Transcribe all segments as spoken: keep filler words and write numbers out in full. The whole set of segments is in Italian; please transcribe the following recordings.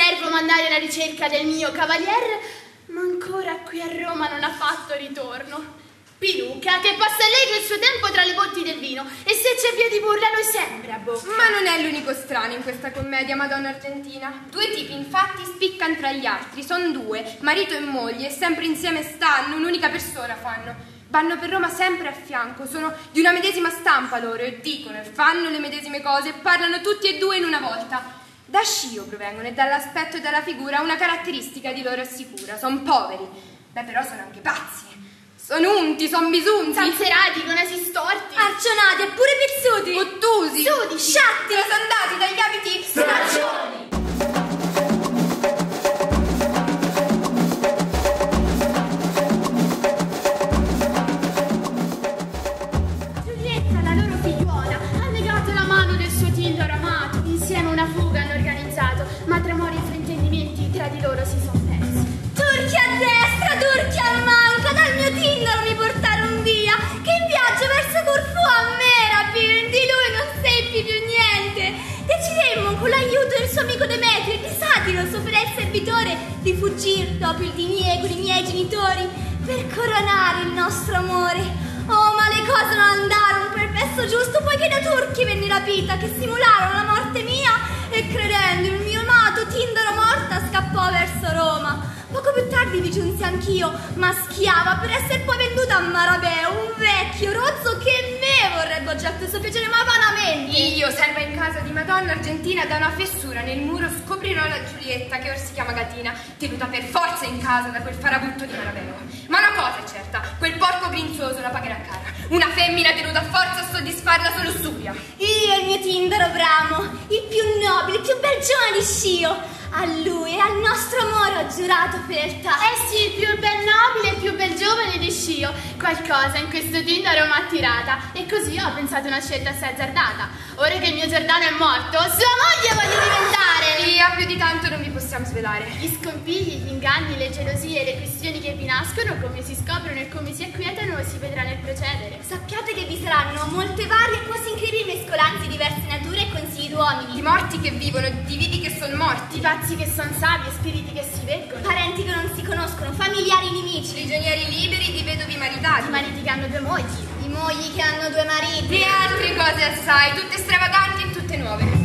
servo mandare alla ricerca del mio cavaliere, ma ancora qui a Roma non ha fatto ritorno. Pilucca, che passa lei il suo tempo tra le botti del vino, e se c'è via di burla noi sempre a bocca. Ma non è l'unico strano in questa commedia, Madonna Argentina. Due tipi infatti spiccano tra gli altri, sono due, marito e moglie, e sempre insieme stanno, un'unica persona fanno. Vanno per Roma sempre a fianco, sono di una medesima stampa loro, e dicono e fanno le medesime cose, e parlano tutti e due in una volta. Da Scio provengono, e dall'aspetto e dalla figura una caratteristica di loro assicura, sono poveri, beh però sono anche pazzi. Sono unti, sono bisunti, zanzerati, con nasi storti, arcionati e pure pizzuti, ottusi, sudi, sciatti, trasandati dagli abiti straccioni. Giulietta, la loro figliuola, ha negato la mano del suo Tindaro amato. Insieme una fuga hanno organizzato, ma tra amori e fraintendimenti tra di loro si sono persi. Turchi a destra, turchi a manca, dal mio Tindaro mi portarono via, che in viaggio verso Corfù a Merapir, di lui non seppi più niente. Decidemmo con l'aiuto del suo amico Demetrio, di Satiro, suo fedele servitore, di fuggir dopo il diniego dei miei genitori per coronare il nostro amore. Oh, ma le cose non andarono per il verso giusto, poiché da turchi venne rapita, che simularono la morte mia, e credendo il mio amato Tindaro morta scappò verso Roma. Poco più tardi vi giunsi anch'io, ma schiava per essere poi venduta a Marabeo, un vecchio rozzo che me vorrebbe oggetto il suo piacere, ma vanamente. Io, serva in casa di Madonna Argentina, da una fessura nel muro scoprirò la Giulietta, che ora si chiama Gatina, tenuta per forza in casa da quel farabutto di Marabeo. Ma una cosa è certa, quel porco grinzoso la pagherà cara. Una femmina tenuta a forza a soddisfarla solo lussuria. Io e il mio Tindaro bramo, il più nobile, il più bel giovane di Scio. A lui e al nostro amore ho giurato fedeltà. Eh sì, il più bel nobile e il più bel giovane di Scio. Qualcosa in questo Tindaro m'ha attirata, e così ho pensato una scelta assai azzardata. Ora che il mio Giordano è morto, sua moglie voglio diventare. Via, più di tanto non vi possiamo svelare. Gli scompigli, gli inganni, le gelosie e le questioni che vi nascono, come si scoprono e come si acquietano, si vedrà nel procedere. Sappiate che vi saranno molte varie e quasi incredibili mescolanze di diverse nature e consigli d'uomini. Di morti che vivono, di vivi che sono morti, di pazzi che sono savi e spiriti che si veggono, parenti che non si conoscono, familiari nemici, prigionieri liberi, di vedovi maritati, di mariti che hanno due mogli, di mogli che hanno due mariti, e altre cose assai, tutte stravaganti e tutte nuove.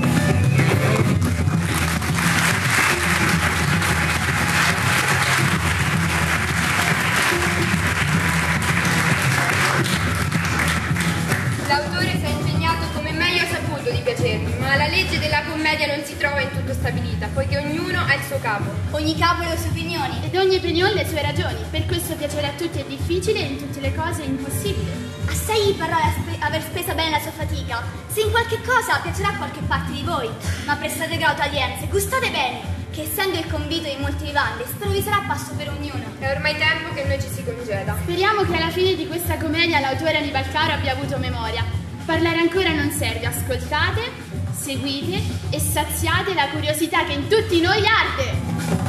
L'autore si è impegnato come meglio ha saputo di piacermi, ma la legge della commedia non si trova in tutto stabilita, poiché ognuno ha il suo capo. Ogni capo ha le sue opinioni. Ed ogni opinione le sue ragioni. Per questo piacere a tutti è difficile e in tutte le cose è impossibile. Assai parole spe aver spesa bene la sua fatica. Se in qualche cosa piacerà a qualche parte di voi, ma prestate grata udienza e gustate bene, che essendo il convito di molti vivandi, spero vi sarà passo per ognuno. È ormai tempo che noi ci si congeda. Speriamo che alla fine di questa commedia l'autore Annibal Caro abbia avuto memoria. Parlare ancora non serve, ascoltate, seguite e saziate la curiosità che in tutti noi arde.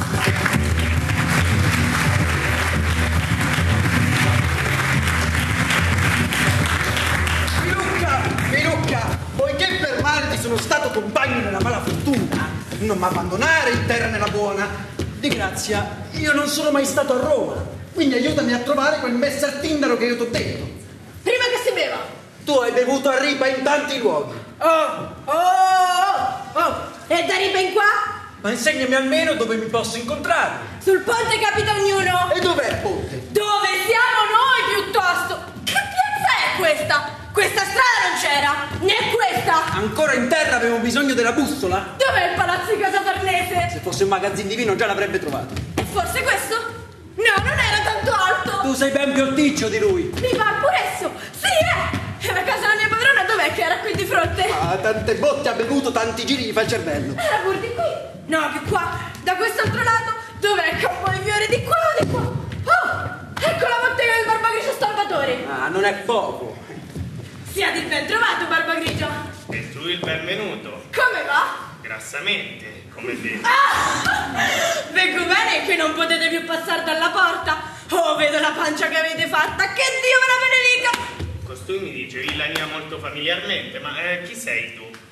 Pilucca, Pilucca, poiché per male ti sono stato compagno nella mala fortuna, non mi abbandonare in terra nella buona. Di grazia, io non sono mai stato a Roma, quindi aiutami a trovare quel messer Tindaro che io t'ho detto. Prima che si beva. Tu hai bevuto a ripa in tanti luoghi. Oh, oh, oh, oh. E da riba in qua? Ma insegnami almeno dove mi posso incontrare. Sul ponte capita ognuno. E dov'è il ponte? Dove siamo noi piuttosto. Che piazza è questa? Questa strada non c'era, né questa. Ancora in terra avevo bisogno della bussola? Dov'è il palazzo di Casa Farnese? Se fosse un magazzino di vino già l'avrebbe trovato. E forse questo? No, non era tanto alto. Tu sei ben più alticcio di lui. Mi va pure esso. Sì, eh. E la casa della mia padrona dov'è che era qui di fronte? Ah, tante botte ha bevuto, tanti giri gli fa il cervello. Era pur di qui. No, più qua. Da quest'altro lato. Dov'è il campo di fiori? Di qua o di qua? Oh, ecco la bottega del Barbagrigio Stampatore. Ah, non è poco. Siate ben trovato, Barbagrigio. E tu il benvenuto. Come va? Grassamente, come vedi. Ah! Vengo bene che non potete più passare dalla porta. Oh, vedo la pancia che avete fatta. Che Dio ve la benedica. Costui mi dice villania molto familiarmente, ma eh, chi sei tu?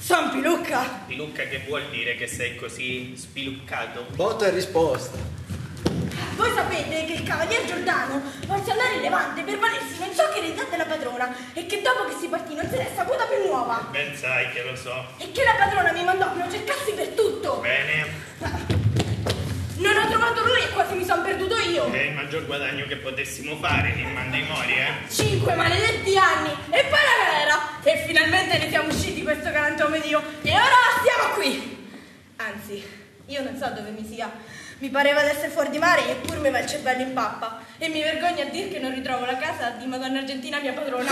San Pilucca. Pilucca, che vuol dire che sei così spiluccato? Botta e risposta. Voi sapete che il cavalier Giordano volse andare in Levante per valersi non so che eredità della padrona e che dopo che si partì non se n'è saputa più nuova. Ben sai che lo so. E che la padrona mi mandò che lo cercassi per tutto. Bene. Non ho trovato lui e quasi mi son perduto io. È il maggior guadagno che potessimo fare, in mandi mori, eh? Cinque maledetti anni e poi la galera. E finalmente ne siamo usciti questo galantuomo ed io. E ora stiamo qui. Anzi, io non so dove mi sia. Mi pareva di essere fuori di mare eppure mi va il cervello in pappa. E mi vergogno a dire che non ritrovo la casa di Madonna Argentina, mia padrona.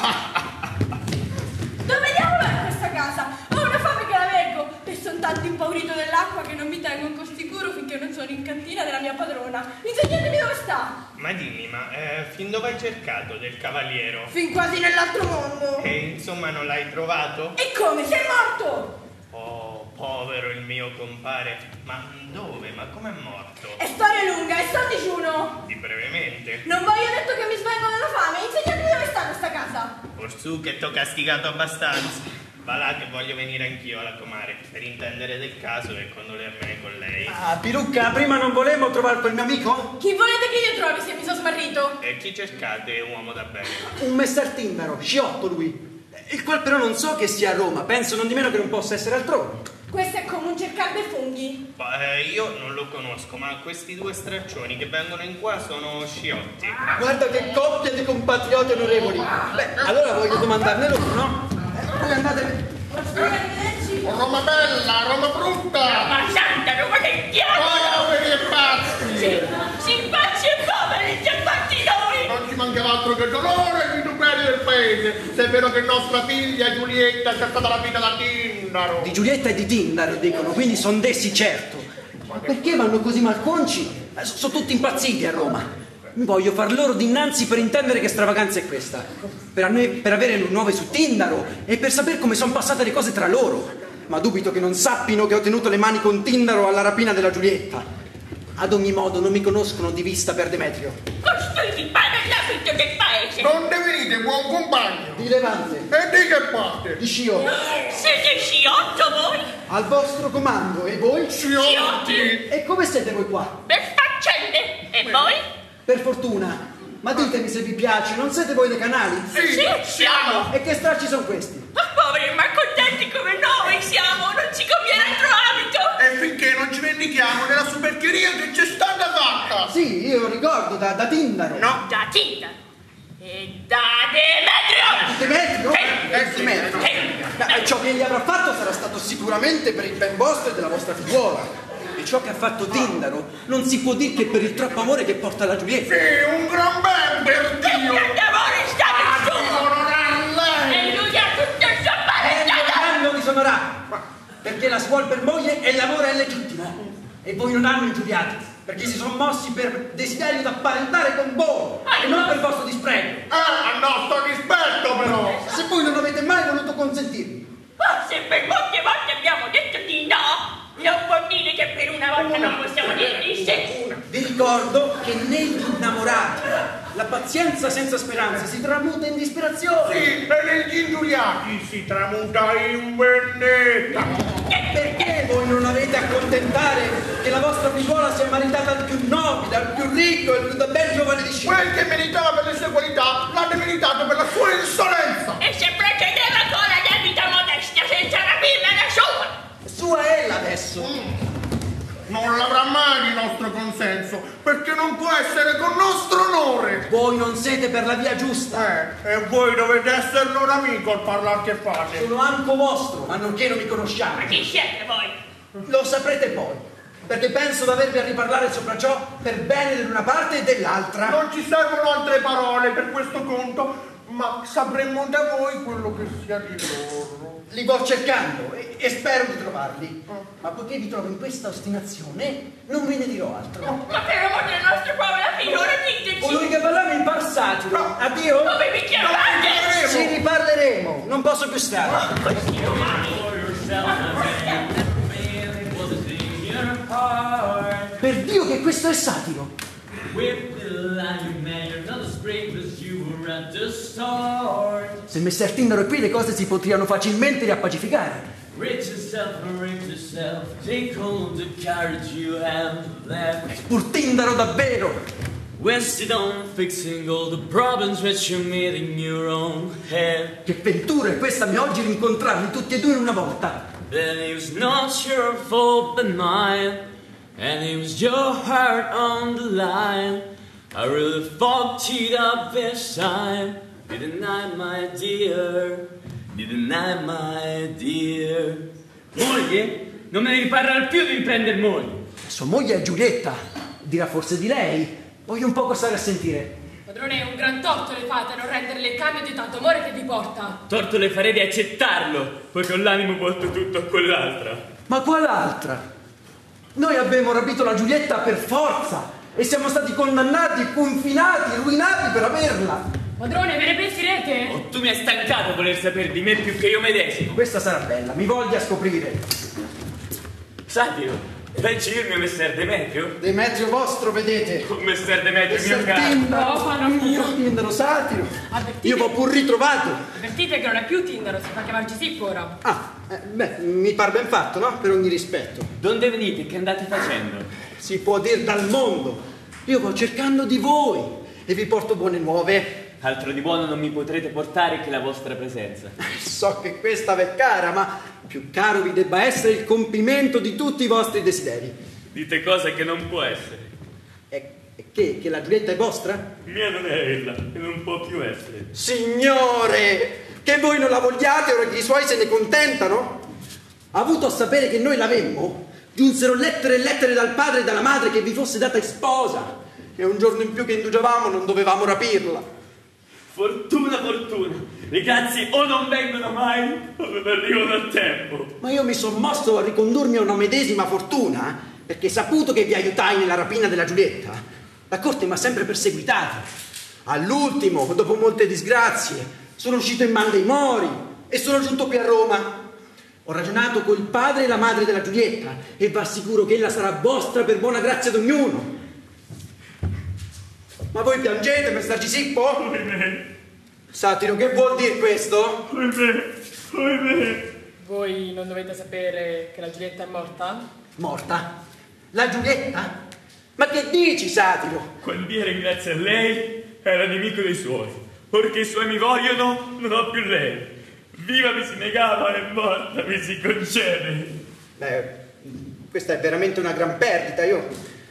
Dove diavolo è questa casa? Ho una fame che la leggo e sono tanto impaurito dell'acqua che non mi tengo ancora sicuro finché non sono in cantina della mia padrona. Insegnatemi dove sta. Ma dimmi, ma eh, fin dove hai cercato del cavaliero? Fin quasi nell'altro mondo. E insomma non l'hai trovato? E come? Sei morto? Oh, povero il mio compare. Ma dove? Ma com'è morto? È storia lunga e sto a digiuno. Di brevemente. Non voglio detto che mi svengo dalla fame. Insegnatemi dove sta questa casa. Orsù che t'ho castigato abbastanza. Va là che voglio venire anch'io alla comare per intendere del caso e condolermene con lei. Ah, Pilucca, prima non volevo trovare quel mio amico? Chi volete che io trovi se mi sono smarrito? E chi cercate, uomo da bene? Un messer Tindaro, sciotto lui, il qual però non so che sia a Roma, penso non di meno che non possa essere altrove. Questo è come un cercar dei funghi. Beh, io non lo conosco, ma questi due straccioni che vengono in qua sono sciotti. Guarda che coppia di compatrioti onorevoli. Beh, allora voglio domandarne loro, no? Eh, voi andate... Arrivederci. Roma bella, Roma brutta! Ma santa Roma del diavolo! Poveri e pazzi! Simpatici e poveri, simpatici noi! Non ci mancava altro che dolore e vituperi del paese, se è vero che nostra figlia Giulietta è stata la vita da Tindaro. Di Giulietta e di Tindaro, dicono, quindi son dessi certo. Ma perché vanno così malconci? Eh, Sono tutti impazziti a Roma. Voglio far loro dinanzi per intendere che stravaganza è questa. Per, anne- per avere nuove su Tindaro e per sapere come sono passate le cose tra loro. Ma dubito che non sappino che ho tenuto le mani con Tindaro alla rapina della Giulietta. Ad ogni modo non mi conoscono di vista per Demetrio. Costui di pane all'abito del paese! Non ne venite, buon compagno! Di Levante, E di che parte? di Scio, Siete sciotto voi? al vostro comando. E voi? Sciotti! E come siete voi qua? Per faccende! E voi? Per fortuna. Ma ditemi se vi piace, non siete voi dei canali? Sì, siamo! E che stracci sono questi? Ma poveri ma contenti come noi siamo! Non ci conviene altro abito! E finché non ci vendichiamo della supercheria che c'è stata fatta! Sì, io ricordo da, da Tindaro. No! Da Tinta! E da Demetrio! Demetrio? Sì. Eh, Demetrio. Sì. Ma ciò che gli avrà fatto sarà stato sicuramente per il ben vostro e della vostra figliuola. E ciò che ha fatto Tindaro non si può dire che per il troppo amore che porta alla Giulietta. Sì, un gran ben per Che Dio! grande amore state Di su! onorar lei! E lui ha tutto il suo E non pareggiato! hanno disonorato, perché la suol per moglie e l'amore è legittimo. E voi non hanno ingiuriati, perché si sono mossi per desiderio d'apparentare con voi e non per vostro disprego. Ah, a nostro rispetto però! Se voi non avete mai voluto consentirmi. Ma se per molte volte abbiamo detto di no, non vuol dire che per una volta non possiamo dire di sì. Vi ricordo che negli innamorati la pazienza senza speranza si tramuta in disperazione. Sì, e negli ingiuriati si tramuta in vendetta! Perché voi non avete a accontentare che la vostra figliuola sia maritata al più nobile, al più ricco, al più bel giovane di Scilla? Quel che meritava per le sue qualità l'ha demeritato per la sua insolenza! E se procedeva con la debita modestia senza rapirla da sua. Sua è ella adesso. Non l'avrà mai il nostro consenso, perché non può essere con nostro onore! Voi non siete per la via giusta. Eh, e voi dovete essere loro amico al parlare che fate! Sono anco vostro, ma nonché non mi Ma conosciate. chi siete voi? Lo saprete poi, perché penso d'avervi a riparlare sopra ciò per bene dell'una parte e dell'altra. Non ci servono altre parole per questo conto, ma sapremo da voi quello che sia di loro. Li vo cercando e, e spero di trovarli. Ma poiché vi trovo in questa ostinazione, non ve ne dirò altro. Ma per amore del nostro povero figlio, ora diteci! Colui che parlava in passaggio. Addio. Dove vi chiamate? Ci riparleremo. Non posso più stare. Questi romani! Per Dio che questo è satiro. Se Messer Tindaro è qui le cose si potranno facilmente riappacificare. Rid yourself and rid yourself. Take hold the courage you have left. Pur Tindaro davvero! Wasted on fixing all the problems which you made in your own head. Che ventura è questa, mi oggi rincontrarli tutti e due in una volta. Then it was not your fault but mine, and it was your heart on the line. I really fucked it up this time. Didn't I, my dear? Didn't I, my dear? Moglie? Non me ne riparlerà più di prendere moglie. Sua moglie è Giulietta. Dirà forse di lei. Voglio un poco stare a sentire. Padrone, un gran torto le fate a non renderle il cambio di tanto amore che vi porta. Torto le farei di accettarlo, poiché ho l'animo volto tutto a quell'altra. Ma qual'altra? Noi abbiamo rapito la Giulietta per forza e siamo stati condannati, confinati, ruinati per averla. Padrone, ve ne pentirete? Oh, tu mi hai stancato a voler sapere di me più che io medesimo. Questa sarà bella, mi voglia scoprire. Satiro, pensi io il mio messer Demetrio? Demetrio vostro, vedete? Oh, messer Demetrio, messer mio caro. Tindaro, oh, padre mio. Tindaro, Satiro. Avvertite, io l'ho pur ritrovato. Avvertite che non è più Tindaro, si fa chiamare Gisippo ora. Ah, eh, beh, mi par ben fatto, no? Per ogni rispetto. Donde venite? Che andate facendo? Si può dir dal mondo. Io vo cercando di voi e vi porto buone nuove. Altro di buono non mi potrete portare che la vostra presenza. So che questa v'è cara, ma più caro vi debba essere il compimento di tutti i vostri desideri. Dite cose che non può essere. E, e che? Che la Giulietta è vostra? Mia non è ella, e non può più essere. Signore, che voi non la vogliate ora che i suoi se ne contentano? Ha avuto a sapere che noi l'avemmo? Giunsero lettere e lettere dal padre e dalla madre che vi fosse data in sposa. E un giorno in più che indugiavamo non dovevamo rapirla. Fortuna, fortuna. Le grazie o non vengono mai o non arrivano a tempo. Ma io mi sono mosso a ricondurmi a una medesima fortuna perché saputo che vi aiutai nella rapina della Giulietta, la corte mi ha sempre perseguitato. All'ultimo, dopo molte disgrazie, sono uscito in man dei Mori e sono giunto qui a Roma. Ho ragionato col padre e la madre della Giulietta e vi assicuro che ella sarà vostra per buona grazia d'ognuno. Ma voi piangete, messer Gisippo? Oimè. Satiro, che vuol dire questo? Oimè, oimè. Voi non dovete sapere che la Giulietta è morta? Morta? La Giulietta? Ma che dici, Satiro? Quando io ringrazio a lei, era nemico dei suoi. Ora che i suoi mi vogliono, non ho più lei. Viva mi si negava e morta mi si concede. Beh, questa è veramente una gran perdita. Io...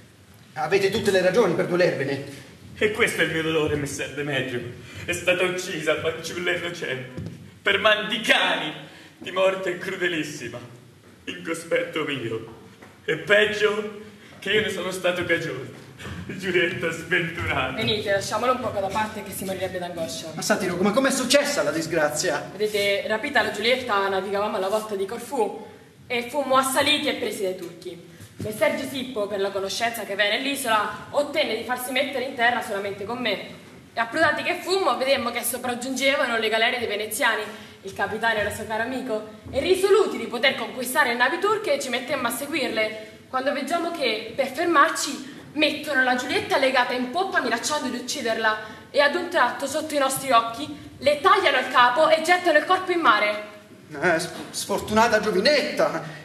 Avete tutte le ragioni per dolervene. E questo è il mio dolore, messer Demetrio. È stata uccisa, fanciulla innocente, per man di cani, di morte crudelissima, in cospetto mio. E peggio che io ne sono stato cagione. Giulietta sventurata. Venite, lasciamolo un poco da parte che si morirebbe d'angoscia. Ma Satiro, come com'è successa la disgrazia? Vedete, rapita la Giulietta, navigavamo alla volta di Corfù e fummo assaliti e presi dai turchi. Messer Gisippo, per la conoscenza che aveva nell'isola, ottenne di farsi mettere in terra solamente con me. E approdati che fummo, vedemmo che sopraggiungevano le galere dei veneziani. Il capitano era suo caro amico, e risoluti di poter conquistare le navi turche ci mettemmo a seguirle, quando veggiamo che, per fermarci, mettono la Giulietta legata in poppa minacciando di ucciderla, e ad un tratto, sotto i nostri occhi, le tagliano il capo e gettano il corpo in mare. Eh, sfortunata giovinetta!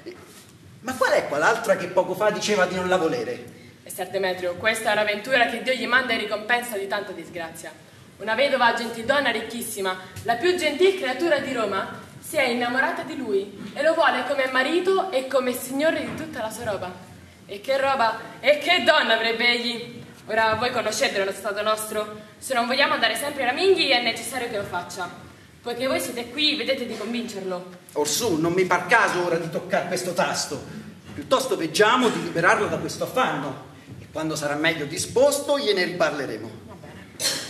Ma qual è quell'altra che poco fa diceva di non la volere? Messer Demetrio, questa è un'avventura che Dio gli manda in ricompensa di tanta disgrazia. Una vedova gentildonna ricchissima, la più gentil creatura di Roma, si è innamorata di lui e lo vuole come marito e come signore di tutta la sua roba. E che roba e che donna avrebbe egli! Ora voi conoscete lo stato nostro. Se non vogliamo andare sempre ai raminghi è necessario che lo faccia. Poiché voi siete qui, vedete di convincerlo. Orsù, non mi par caso ora di toccare questo tasto. Piuttosto veggiamo di liberarlo da questo affanno. E quando sarà meglio disposto, gliene riparleremo. Va bene.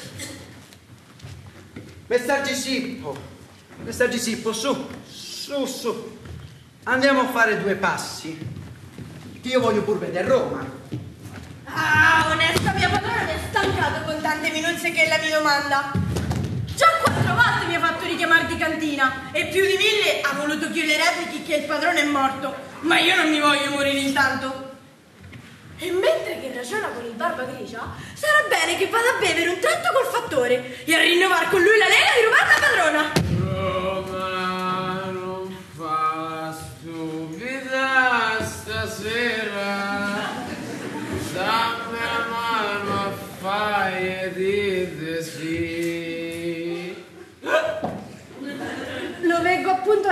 Messer Gisippo, Messer Gisippo, su, su, su. Andiamo a fare due passi. Che io voglio pur vedere Roma. Ah, onesta mia padrona mi è stancato con tante minuzie che ella mi domanda. Già quattro volte mi ha fatto richiamare di cantina e più di mille ha voluto che io le replichi che il padrone è morto, ma io non mi voglio morire intanto. E mentre che ragiona con il barba grigia, sarà bene che vada a bere un tratto col fattore e a rinnovare con lui la lega di rubare la padrona. Roma non fa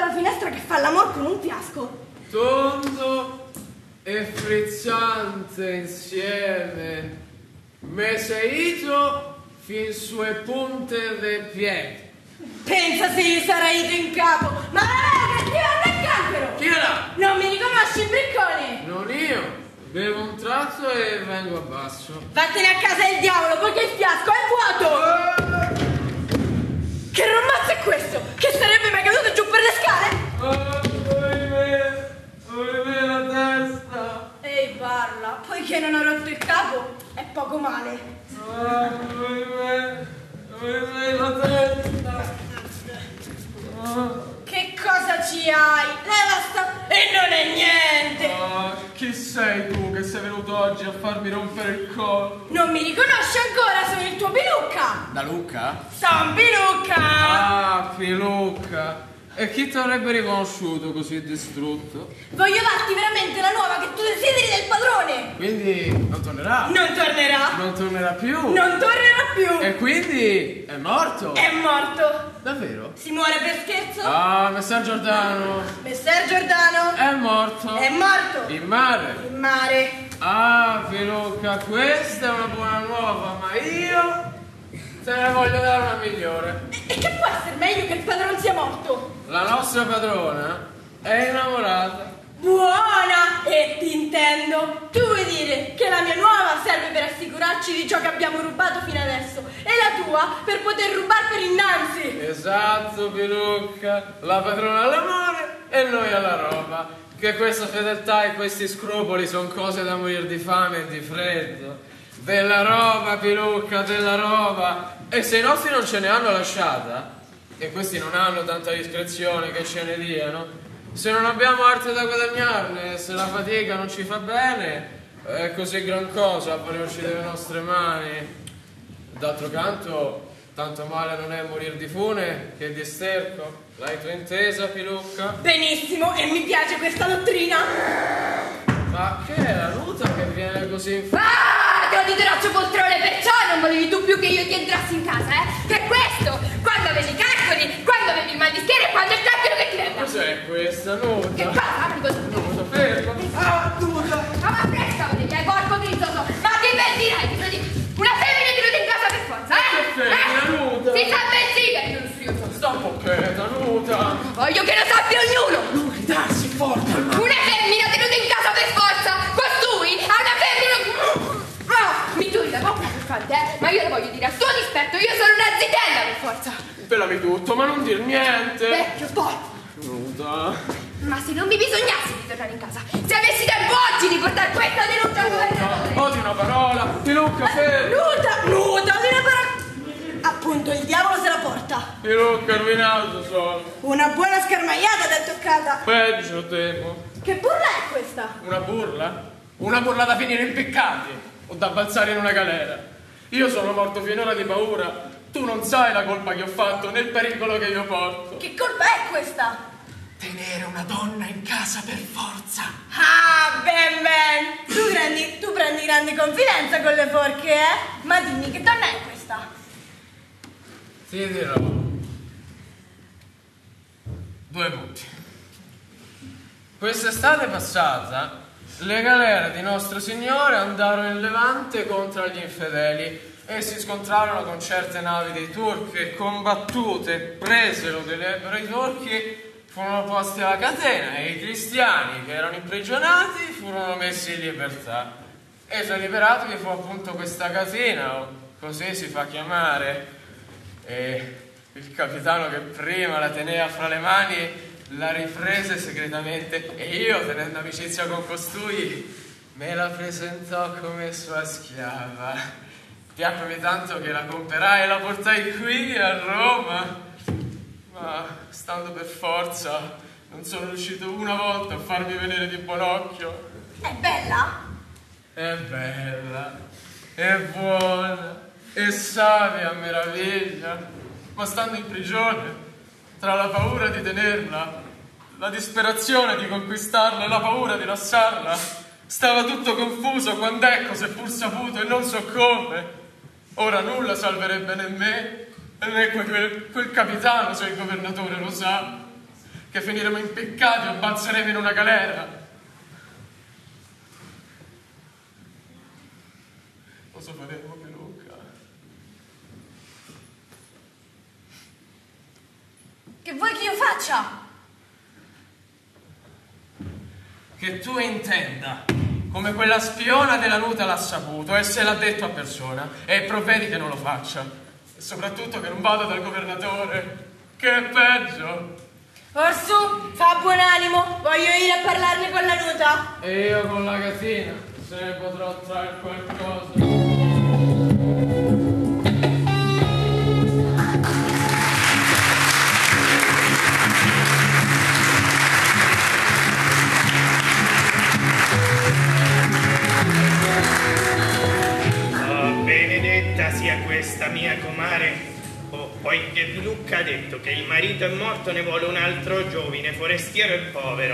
alla finestra che fa l'amor con un fiasco. Tondo e frizzante insieme, meseito fin sue punte dei piedi. Pensa se gli sarà ido in capo, ma la che ti va nel cancro! Chi era? Non mi riconosci, briccone? Non io, bevo un tratto e vengo a basso. Vattene a casa del diavolo, poiché il fiasco è vuoto! Che romanzo è questo? Che sarebbe mai caduto giù per le scale? Oh, ohimè, ohimè la testa. Ehi, parla, poiché non ho rotto il capo, è poco male. Oh, ohimè, ohimè la testa. Oh. Che cosa ci hai? Leva sta... e non è niente! Oh, chi sei tu che sei venuto oggi a farmi rompere il collo? Non mi riconosci ancora, sono il tuo Pilucca! Da Lucca? Son Pilucca! Ah, Pilucca! E chi ti avrebbe riconosciuto così distrutto? Voglio darti veramente la nuova che tu desideri del padrone! Quindi non tornerà? Non tornerà! Non tornerà più? Non tornerà più! E quindi è morto? È morto! Davvero? Si muore per scherzo? Ah, Messer Giordano! Messer Giordano! È morto! È morto! In mare! In mare! Ah, Pilucca, questa è una buona nuova, ma io te ne voglio dare una migliore. E, e che può essere meglio che il padrone sia morto? La nostra padrona è innamorata. Buona! E ti intendo. Tu vuoi dire che la mia nuova serve per assicurarci di ciò che abbiamo rubato fino adesso e la tua per poter rubare per innanzi. Esatto, Pilucca. La padrona all'amore e noi alla roba. Che questa fedeltà e questi scrupoli sono cose da morire di fame e di freddo. Della roba, Pilucca, della roba. E se i nostri non ce ne hanno lasciata, e questi non hanno tanta discrezione che ce ne diano, se non abbiamo arte da guadagnarne, se la fatica non ci fa bene, è così gran cosa avvalerci delle nostre mani. D'altro canto, tanto male non è morir di fune che di sterco. L'hai tu intesa, Pilucca? Benissimo, e mi piace questa dottrina. Ma che è la nuta che viene così in Ah, te lo diteroccio poltrone, perciò non volevi tu più che io ti entrassi in casa, eh? Che è questo? Quando avevi i calcoli, quando avevi il mal di schiena e quando il cancro che ti renda. Cos'è questa nuta? Che cosa? Apri così. Nuta, fermo. Ah, nuta. Ma ma presto, vedi, corpo grizzoso. Ma che ben direi, ti vedi? Una femmina è venuta in casa per forza, eh? Che femmina, eh? nuta? Si sa ben sì che io non so. Sta un po' quieta, nuta. Voglio che lo sappia ognuno. Lui, darsi forte. Una femmina tenuta in casa per forza. Costui ha una femmina... Oh, mi turi la bocca per fate, eh? Ma io lo voglio dire a suo dispetto, io sono una zitella per forza. Pelami tutto, ma non dir niente. Vecchio poi. Nuta. Ma se non mi bisognasse di tornare in casa, se avessi tempo oggi di portare questa denuncia al governatore. Oh, di una parola. Pilucca, fermo. Nuda, nuda, di una parola. Appunto, il diavolo se la porta. Pilucca, rovinato sono. Una buona scarmagliata t'è toccata. Peggio, temo. Che burla è questa? Una burla? Una burla da finire impiccati o da balzare in una galera. Io sono morto finora di paura. Tu non sai la colpa che ho fatto, né il pericolo che io porto. Che colpa è questa? Tenere una donna in casa per forza. Ah, ben ben. Tu, prendi, tu prendi grande confidenza con le forche, eh? Ma dimmi, che donna è questa? Ti dirò. Due punti. Quest'estate passata le galere di Nostro Signore andarono in Levante contro gli infedeli e si scontrarono con certe navi dei turchi e combattute, presero dell'ebbero i turchi, furono posti alla catena e i cristiani che erano imprigionati furono messi in libertà. E tra i liberati fu appunto questa catena, o così si fa chiamare, e il capitano che prima la teneva fra le mani la riprese segretamente e io, tenendo amicizia con costui, me la presentò come sua schiava. Piacquemi tanto che la comperai e la portai qui a Roma, ma stando per forza non sono riuscito una volta a farmi venire di buon occhio. È bella? È bella, è buona, è savia a meraviglia, ma stando in prigione, tra la paura di tenerla, la disperazione di conquistarla e la paura di lasciarla, stava tutto confuso quando ecco, seppur saputo e non so come, ora nulla salverebbe né me né quel, quel capitano, se il governatore lo sa. che finiremo impiccati o balzeremo in una galera. Cosa faremo, Peluca? Che vuoi che io faccia? Che tu intenda, come quella spiona della Nuta l'ha saputo e se l'ha detto a persona, e provvedi che non lo faccia. E soprattutto che non vada dal governatore, che è peggio. Orsu, fa buon animo, voglio ir a parlarne con la Nuta. E io con la gatina, se ne potrò trarre qualcosa. Sia questa mia comare, oh, poiché Pilucca ha detto che il marito è morto, ne vuole un altro giovine, forestiero e povero.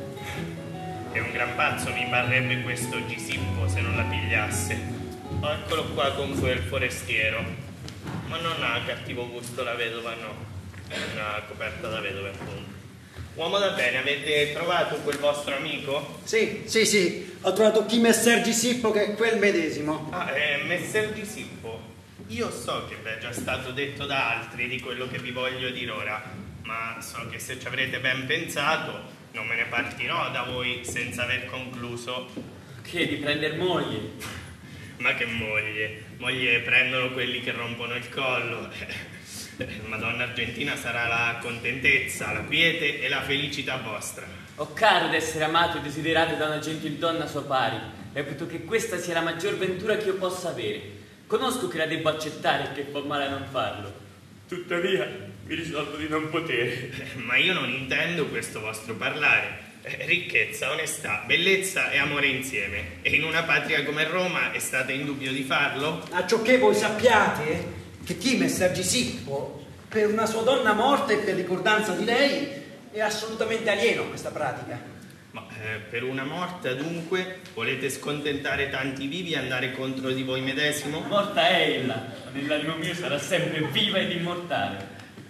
E un gran pazzo mi parrebbe questo Gisippo se non la pigliasse. Oh, eccolo qua con quel forestiero. Ma non ha cattivo gusto la vedova, no. È una coperta da vedove, appunto. Uomo da bene, avete trovato quel vostro amico? Sì, sì, sì. Ho trovato chi Messer Gisippo, che è quel medesimo. Ah, è Messer Gisippo. Io so che vi è già stato detto da altri di quello che vi voglio dire ora, ma so che se ci avrete ben pensato non me ne partirò da voi senza aver concluso. Che, di prender moglie? Ma che moglie? Moglie prendono quelli che rompono il collo. Madonna Argentina sarà la contentezza, la quiete e la felicità vostra. Ho caro d'essere amato e desiderato da una gentildonna sua pari, reputo che questa sia la maggior ventura che io possa avere. Conosco che la debbo accettare e che fa male a non farlo. Tuttavia, mi risolvo di non potere. Ma io non intendo questo vostro parlare. Eh, ricchezza, onestà, bellezza e amore insieme. E in una patria come Roma è stata in dubbio di farlo? Acciò che voi sappiate che chi Messer Gisippo, per una sua donna morta e per ricordanza di lei, è assolutamente alieno a questa pratica. Ma eh, per una morta dunque volete scontentare tanti vivi e andare contro di voi medesimo? Morta è ella, ma nell'animo mio sarà sempre viva ed immortale.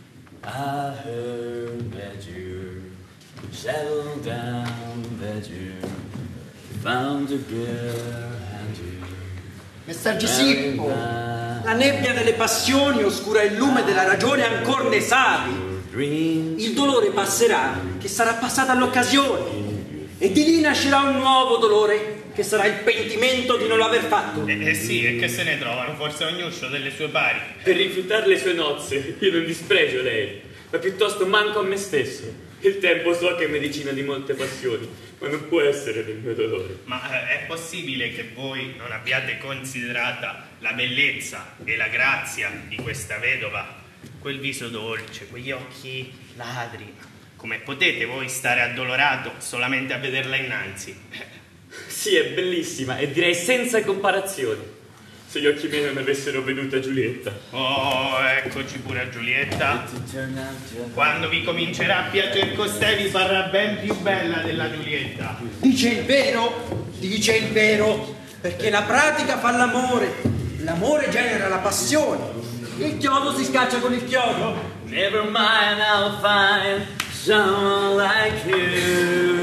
I heard that you settled down, that you found a girl and you Messer Gisippo, la nebbia delle passioni oscura il lume della ragione, ancor ne savi. Il dolore passerà, che sarà passata l'occasione, e di lì nascerà un nuovo dolore, che sarà il pentimento di non aver fatto. Eh, eh sì, e che se ne trovano, forse ognuno delle sue pari. Per rifiutare le sue nozze, io non dispregio lei, ma piuttosto manco a me stesso. Il tempo so che è medicina di molte passioni, ma non può essere del mio dolore. Ma eh, è possibile che voi non abbiate considerata la bellezza e la grazia di questa vedova? Quel viso dolce, quegli occhi ladri. Come potete voi stare addolorato solamente a vederla innanzi? Sì, è bellissima e direi senza comparazione. Se gli occhi miei non avessero veduta Giulietta. Oh, eccoci pure a Giulietta. Quando vi comincerà a piacer costei vi parrà ben più bella della Giulietta. Dice il vero, dice il vero, perché la pratica fa l'amore, l'amore genera la passione, il chiodo si scaccia con il chiodo. Never mind, I'll find someone like you.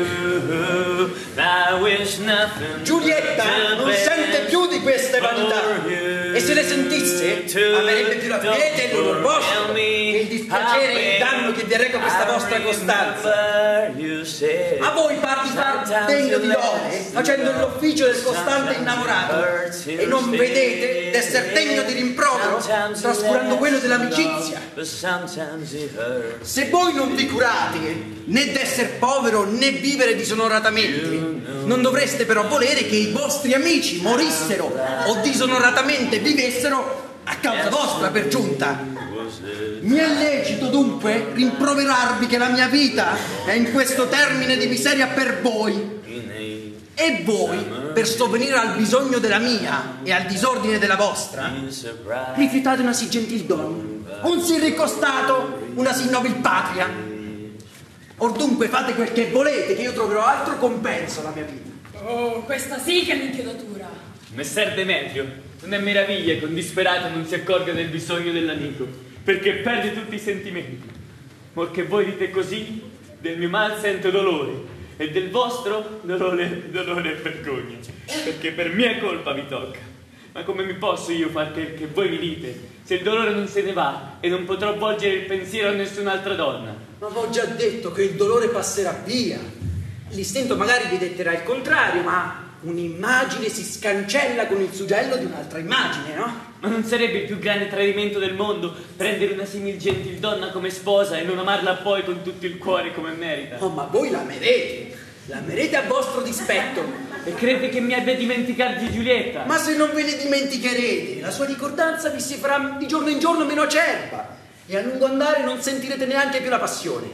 I wish nothing. Giulietta non sente più di queste vanità, e se le sentisse avrebbe più la quiete e l'onor vostro che il dispiacere e il danno che vi reca questa vostra costanza. A voi par di far degno di lode, facendo l'ufficio del costante innamorato, e non vedete d'esser degno di rimprovero, trascurando quello dell'amicizia. Se voi non vi curate né d'esser povero né vivere disonoratamente, non dovreste però volere che i vostri amici morissero o disonoratamente vivessero a causa vostra per giunta. Mi è lecito dunque rimproverarvi che la mia vita è in questo termine di miseria per voi, e voi, per sovvenire al bisogno della mia e al disordine della vostra, rifiutate una sì gentil donna, un sì ricco stato, una sì nobil patria. Or dunque fate quel che volete, che io troverò altro compenso alla mia vita. Oh, questa sì che è l'inchiodatura. Messer Demetrio, non è meraviglia che un disperato non si accorga del bisogno dell'amico, perché perde tutti i sentimenti. Ma che voi dite così, Del mio mal sento dolore e del vostro dolore, dolore e vergogna, perché per mia colpa vi tocca. Ma come mi posso io far che, che voi mi dite, se il dolore non se ne va e non potrò volgere il pensiero a nessun'altra donna? Ma vi ho già detto che il dolore passerà via. L'istinto magari vi detterà il contrario, ma un'immagine si scancella con il suggello di un'altra immagine, no? Ma non sarebbe il più grande tradimento del mondo prendere una simil gentildonna come sposa e non amarla poi con tutto il cuore come merita? Oh, ma voi l'amerete, l'amerete a vostro dispetto. E crede che mi abbia dimenticato di Giulietta? Ma se non ve ne dimenticherete, la sua ricordanza vi si farà di giorno in giorno meno acerba e a lungo andare non sentirete neanche più la passione.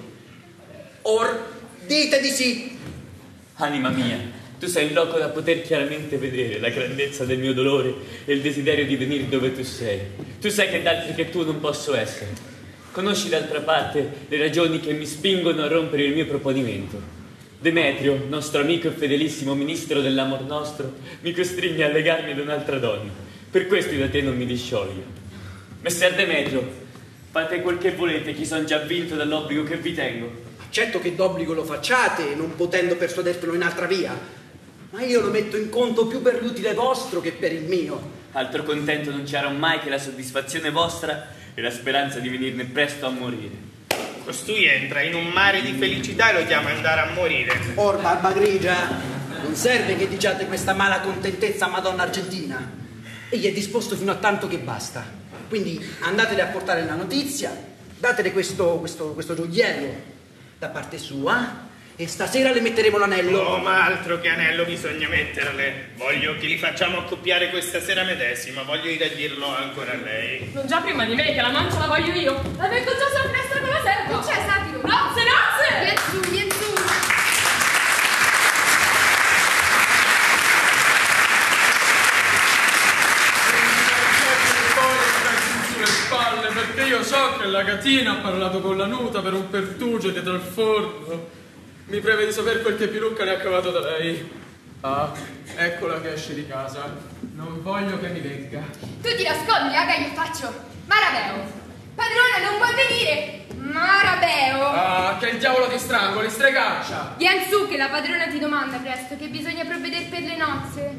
Or, dite di sì. Anima mia, tu sei il loco da poter chiaramente vedere la grandezza del mio dolore e il desiderio di venire dove tu sei. Tu sai che d'altri che tu non posso essere. Conosci d'altra parte le ragioni che mi spingono a rompere il mio proponimento. Demetrio, nostro amico e fedelissimo ministro dell'amor nostro, mi costringe a legarmi ad un'altra donna. Per questo io da te non mi discioglio. Messer Demetrio, fate quel che volete, chi son già vinto dall'obbligo che vi tengo. Accetto che d'obbligo lo facciate, non potendo persuadervelo in altra via, ma io lo metto in conto più per l'utile vostro che per il mio. Altro contento non c'era mai che la soddisfazione vostra e la speranza di venirne presto a morire. Costui entra in un mare di felicità e lo chiama andare a morire. Or, barba grigia, non serve che diciate questa mala contentezza a Madonna Argentina. Egli è disposto fino a tanto che basta. Quindi andatele a portare la notizia, datele questo, questo, questo gioiello da parte sua e stasera le metteremo l'anello. Oh, ma altro che anello bisogna metterle. Voglio che li facciamo accoppiare questa sera medesima. Voglio ir a dirlo ancora a lei. Non già prima di me, che la mancia la voglio io. La vengo già sulla finestra con la serva. Non c'è, Satiro. Nozze, nozze! Vien su, vien su. Sulle spalle, perché io so che la gatina ha parlato con la nuta per un pertugio dietro al forno. Mi preme di sapere quel che Pilucca ne ha cavato da lei. Ah, eccola che esce di casa. Non voglio che mi vegga. Tu ti nascondi, aga, io faccio Marabeo. Padrona, non vuoi venire? Marabeo. Ah, che il diavolo ti strangoli, stregaccia. Vien su che la padrona ti domanda presto che bisogna provvedere per le nozze.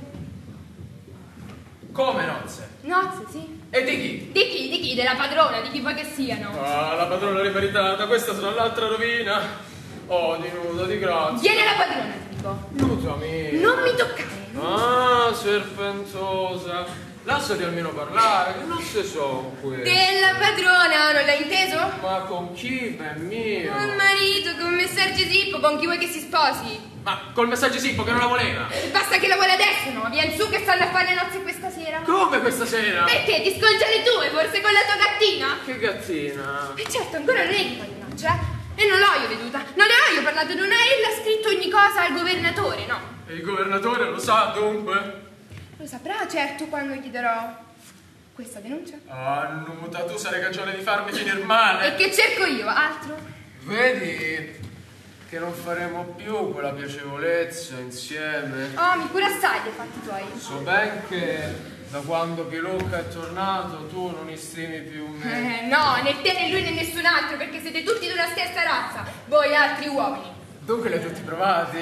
Come nozze? Nozze, sì. E di chi? Di chi? Di chi? Della padrona, di chi vuoi che siano. Ah, la padrona rimaritata, questa sarà l'altra rovina. Oh, di nudo, di grazia. Viene la padrona, ti dico. Nuda mia. Non mi toccare. Ah, serpentosa. Lasciati almeno parlare, che non si so questi. Della padrona, non l'hai inteso? Ma con chi, ben mio? Con marito, con messer Gesippo, con chi vuoi che si sposi? Ma col messaggio Sippo che non la voleva. Basta che la vuole adesso, no? Vien su che stanno a fare le nozze questa sera. Come questa sera? Perché? Ti scongia le tue, forse con la tua gattina? Che gattina? E certo, ancora non è di pagliaccia, eh? E non l'ho io veduta. Non le ho io parlato di una e l'ha scritto ogni cosa al governatore, no? E il governatore lo sa, dunque? Lo saprà, certo, quando gli darò questa denuncia. Ah, nuda, tu sarai cagione di farmi finir male. E che cerco io, altro? Vedi che non faremo più quella piacevolezza insieme. Oh, mi cura assai dei fatti tuoi. So ben che da quando Pilucca è tornato tu non estimi più me. Eh, no, né te né lui né nessun altro, perché siete tutti di una stessa razza, voi altri uomini. Dunque li hai tutti provati?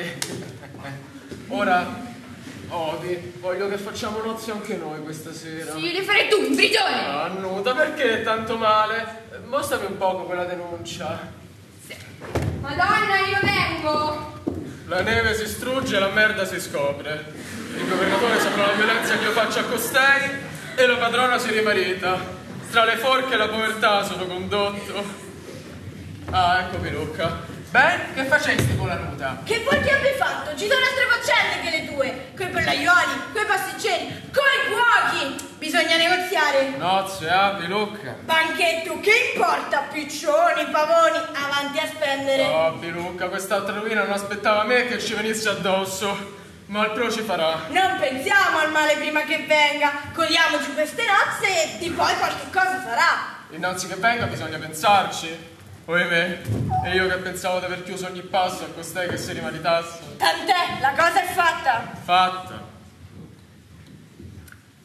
Ora, Odi, voglio che facciamo nozze anche noi questa sera. Sì, le farei tu, un brigione! Ah, nuda, perché tanto male? Mostrami un poco quella denuncia. Sì. Madonna, io vengo! La neve si strugge e la merda si scopre. Il governatore saprà la violenza che io faccio a costei e la padrona si rimarita. Tra le forche e la povertà sono condotto. Ah, ecco Pilucca. Beh, che facesti con la nuda? Che vuoi che abbia fatto? Ci sono altre faccende che le tue. Coi pollaioli, coi pasticceri, coi cuochi. Bisogna negoziare. Nozze, ah, Pilucca. Banchetto, che importa? Piccioni, pavoni, avanti a spendere. Oh, Pilucca, quest'altra rovina non aspettava me che ci venisse addosso. Ma il pro ci farà. Non pensiamo al male prima che venga. Godiamoci queste nozze e di poi qualche cosa sarà. Innanzi che venga bisogna pensarci. Ohimè, e io che pensavo di aver chiuso ogni passo a costei che si rimaritasse. Tant'è, la cosa è fatta. Fatta.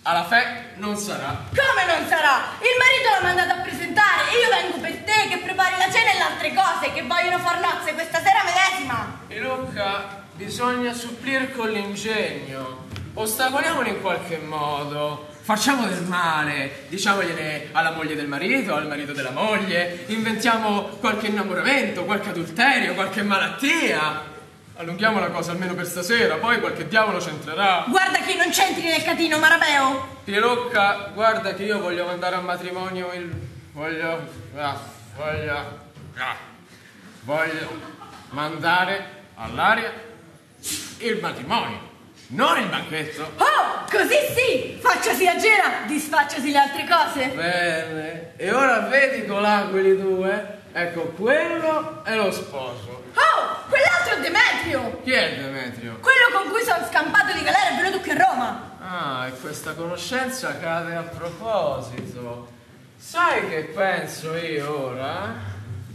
alla fe non sarà. Come non sarà? Il marito l'ha mandato a presentare e io vengo per te che prepari la cena e le altre cose che vogliono far nozze questa sera medesima. Pilucca, bisogna supplir con l'ingegno. Ostacoliamolo in qualche modo. Facciamo del male, diciamogliene alla moglie del marito, al marito della moglie, inventiamo qualche innamoramento, qualche adulterio, qualche malattia. Allunghiamo la cosa almeno per stasera, poi qualche diavolo c'entrerà. Guarda che non c'entri nel catino, Marabeo. Pilucca, guarda che io voglio mandare a matrimonio il... voglio... ah, voglio... ah, voglio mandare all'aria il matrimonio. Non il banchetto. Oh, così sì! Facciasi la cena, disfacciasi le altre cose. Bene. E ora vedi colà quelli due? Ecco, quello è lo sposo. Oh, quell'altro è Demetrio. Chi è Demetrio? Quello con cui sono scampato di galera è venuto qui a Roma. Ah, e questa conoscenza cade a proposito. Sai che penso io ora?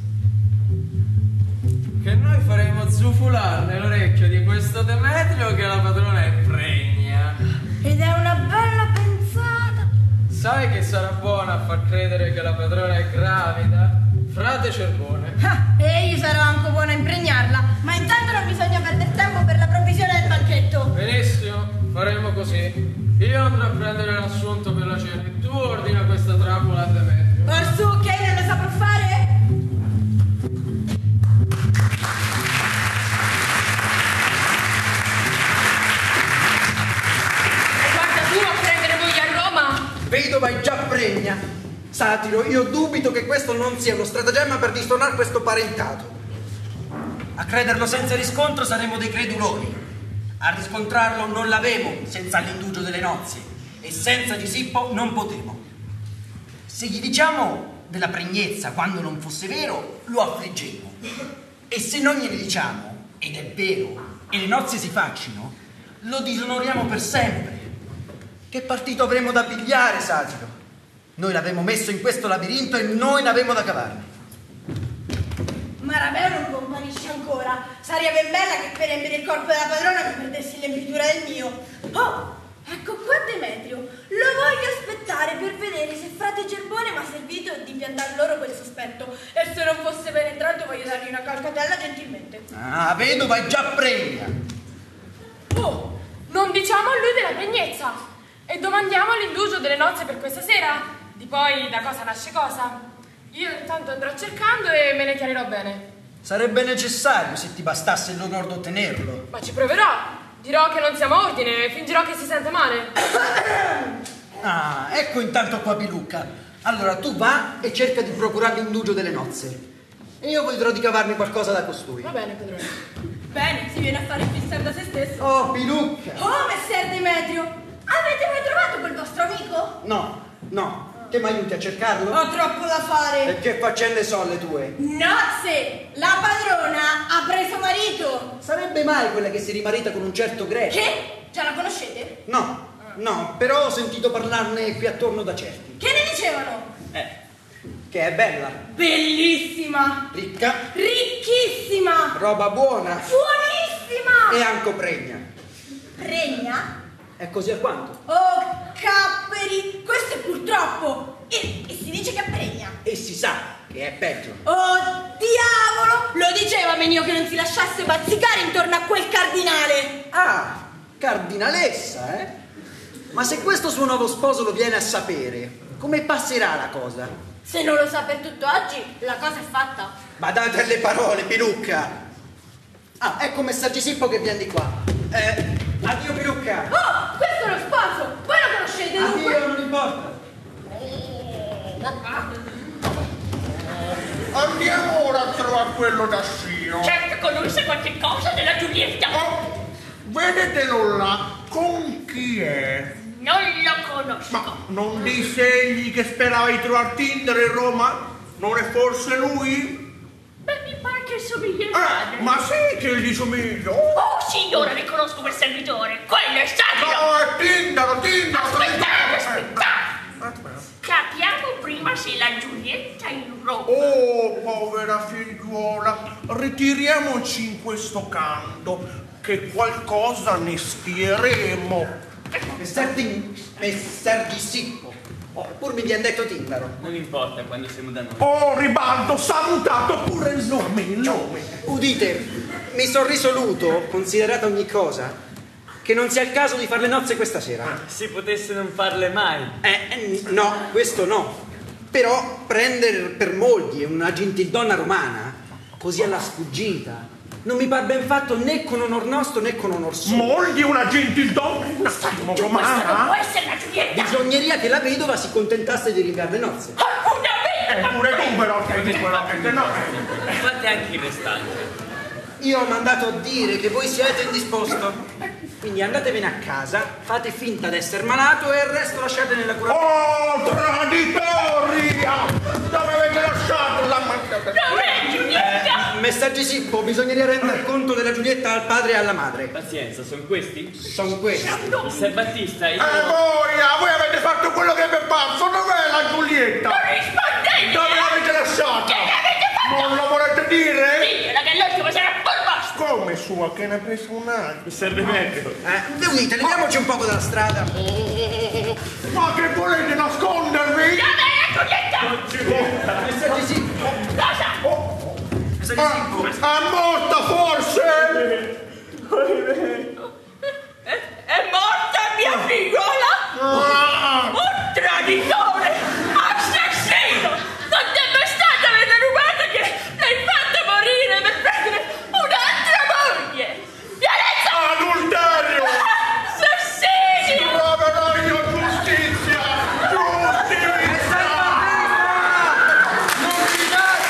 Che noi faremo zufulare nell'orecchio di questo Demetrio che la padrona è pregna. Ed è una bella pensata. Sai che sarà buona a far credere che la padrona è gravida? Frate Cerbone. Ah, e io sarò anche buona a impregnarla, ma intanto non bisogna perdere tempo per la provvisione del banchetto. Benissimo, faremo così. Io andrò a prendere l'assunto per la cena e tu ordina questa trappola a Demetrio. Orsù, che non lo saprò fare? Vedo vai già pregna. Satiro, io dubito che questo non sia uno stratagemma per distornare questo parentato. A crederlo senza riscontro saremo dei creduloni. A riscontrarlo non l'avevo senza l'indugio delle nozze e senza Gisippo non potevo. Se gli diciamo della pregnezza quando non fosse vero, lo affliggemmo. E se non gliene diciamo, ed è vero, e le nozze si faccino, lo disonoriamo per sempre. Che partito avremo da pigliare, Satiro? Noi l'avemo messo in questo labirinto e noi l'avemo da cavarne. Marabeo non comparisce ancora. Sarebbe bella che per riempire il corpo della padrona mi perdessi l'empitura del mio. Oh, ecco qua Demetrio. Lo voglio aspettare per vedere se frate Cerbone mi ha servito di piantar loro quel sospetto. E se non fosse penetrato voglio dargli una calcatella gentilmente. Ah, vedo vai già pregna. Oh, non diciamo a lui della pregnezza. E domandiamo l'indugio delle nozze per questa sera. Di poi da cosa nasce cosa. Io intanto andrò cercando e me ne chiarirò bene. Sarebbe necessario se ti bastasse l'onor d'ottenerlo. Ma ci proverò. Dirò che non siamo a ordine e fingerò che si sente male. Ah, ecco intanto qua Pilucca. Allora tu va e cerca di procurare l'indugio delle nozze. E io vedrò di cavarmi qualcosa da costui. Va bene, padrone. Bene, si viene a fare il fissare da se stesso. Oh, Pilucca. Oh, messer Demetrio. Avete mai trovato quel vostro amico? No, no. Che mi aiuti a cercarlo? Ho troppo da fare. E che faccende sono le tue? Nozze! La padrona ha preso marito. Sarebbe mai quella che si rimarita con un certo greco? Che? Già la conoscete? No, no, però ho sentito parlarne qui attorno da certi. Che ne dicevano? Eh, che è bella. Bellissima. Ricca. Ricchissima. Roba buona. Buonissima. E anche pregna. Pregna? È così alquanto. Oh, capperi, questo è purtroppo. E, e si dice che pregna. E si sa che è peggio. Oh, diavolo! Lo diceva Menio che non si lasciasse bazzicare intorno a quel cardinale. Ah, cardinalessa, eh? Ma se questo suo nuovo sposo lo viene a sapere, come passerà la cosa? Se non lo sa per tutto oggi, la cosa è fatta. Badate alle parole, Pilucca. Ah, ecco messaggio Sippo che viene di qua. Eh, addio Pilucca. Oh, questo è lo sposo. Voi lo conoscete, dunque? Addio, non importa. Andiamo ora a trovare quello da Scio. Certo, con lui sa qualche cosa della Giulietta. Oh, vedetelo là. Con chi è? Non lo conosco. Ma non disse egli che sperava di trovare Tinder in Roma? Non è forse lui? Beh, mi pare che somiglia il Ah, padre. ma sì che gli somiglio? Oh, signora, riconosco quel servitore. Quello è Satiro. No, è Tinder, Tinder. Aspettate, aspettate. Capiamo prima se la Giulietta è in Roma. Oh, povera figliuola, ritiriamoci in questo canto, che qualcosa ne spieremo. Messer Din... Messer Disippo. Oh, pur mi viene detto Tindaro. Non importa quando siamo da noi. Oh, Ribaldo, salutato pure il nome, il nome. Udite, mi son risoluto, considerata ogni cosa, che non sia il caso di fare le nozze questa sera. Si potesse non farle mai. Eh, eh, no, questo no. Però prendere per moglie una gentildonna romana, così alla sfuggita, non mi par ben fatto né con onor nostro né con onor suo. Moglie una gentildonna Questa non può romana? essere la Giulietta. Bisogneria che la vedova si contentasse di rinviare le nozze. Alcuna Pure tu però che di quella che no. Fate anche il restante. Io ho mandato a dire che voi siete indisposto. Quindi andatevene a casa, fate finta d'essere malato e il resto lasciate nella cura. Oh, traditori! Dove avete lasciato la mangiata? Dov'è Giulietta? Eh, messaggi Sippo, bisogneria rendere conto della Giulietta al padre e alla madre. Pazienza, sono questi? Sono questi. Ser Battista, io... E voi, ah, voi avete fatto quello che vi è parso, dov'è la Giulietta? Non rispondete! Dove l'avete lasciata? Non lo volete dire? Digliela che l'ultimo sarà pur vostro! Come sua, che ne ha preso un altro? Mi serve meglio. Eh, udite, leviamoci un poco dalla strada. Ma che volete nascondervi? Dov'è la Giulietta? Messaggi Sippo. Cosa? Messaggi Ah, Sippo. è morta forse? È, è morta mia figliola? Ah. Un traditore! Assassino! Non deve stata avete rubato che l'hai fatto morire per prendere un'altra moglie! Violenza! Adulterio! Assassini! Troverò io giustizia! Giustizia! Non mi date!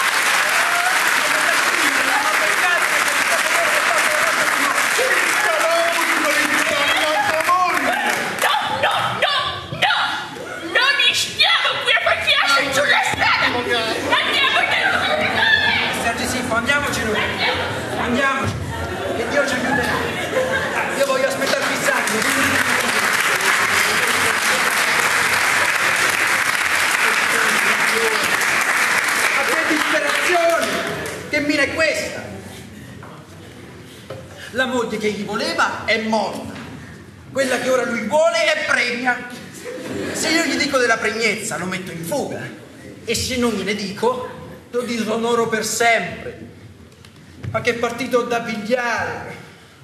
No, no, no, no! Non mi stiamo qui a pacchiarci sulla strada! Andiamo dentro! Messaggi Sippo, andiamoci noi. Andiamoci. Che Dio ci aiuterà. Io voglio aspettare fissati. Ma che disperazione! Che mina è questa? La moglie che gli voleva è morta. Quella che ora lui vuole è pregna. Se io gli dico della pregnezza lo metto in fuga. E se non gliene dico lo disonoro per sempre. Ma che partito ho da pigliare?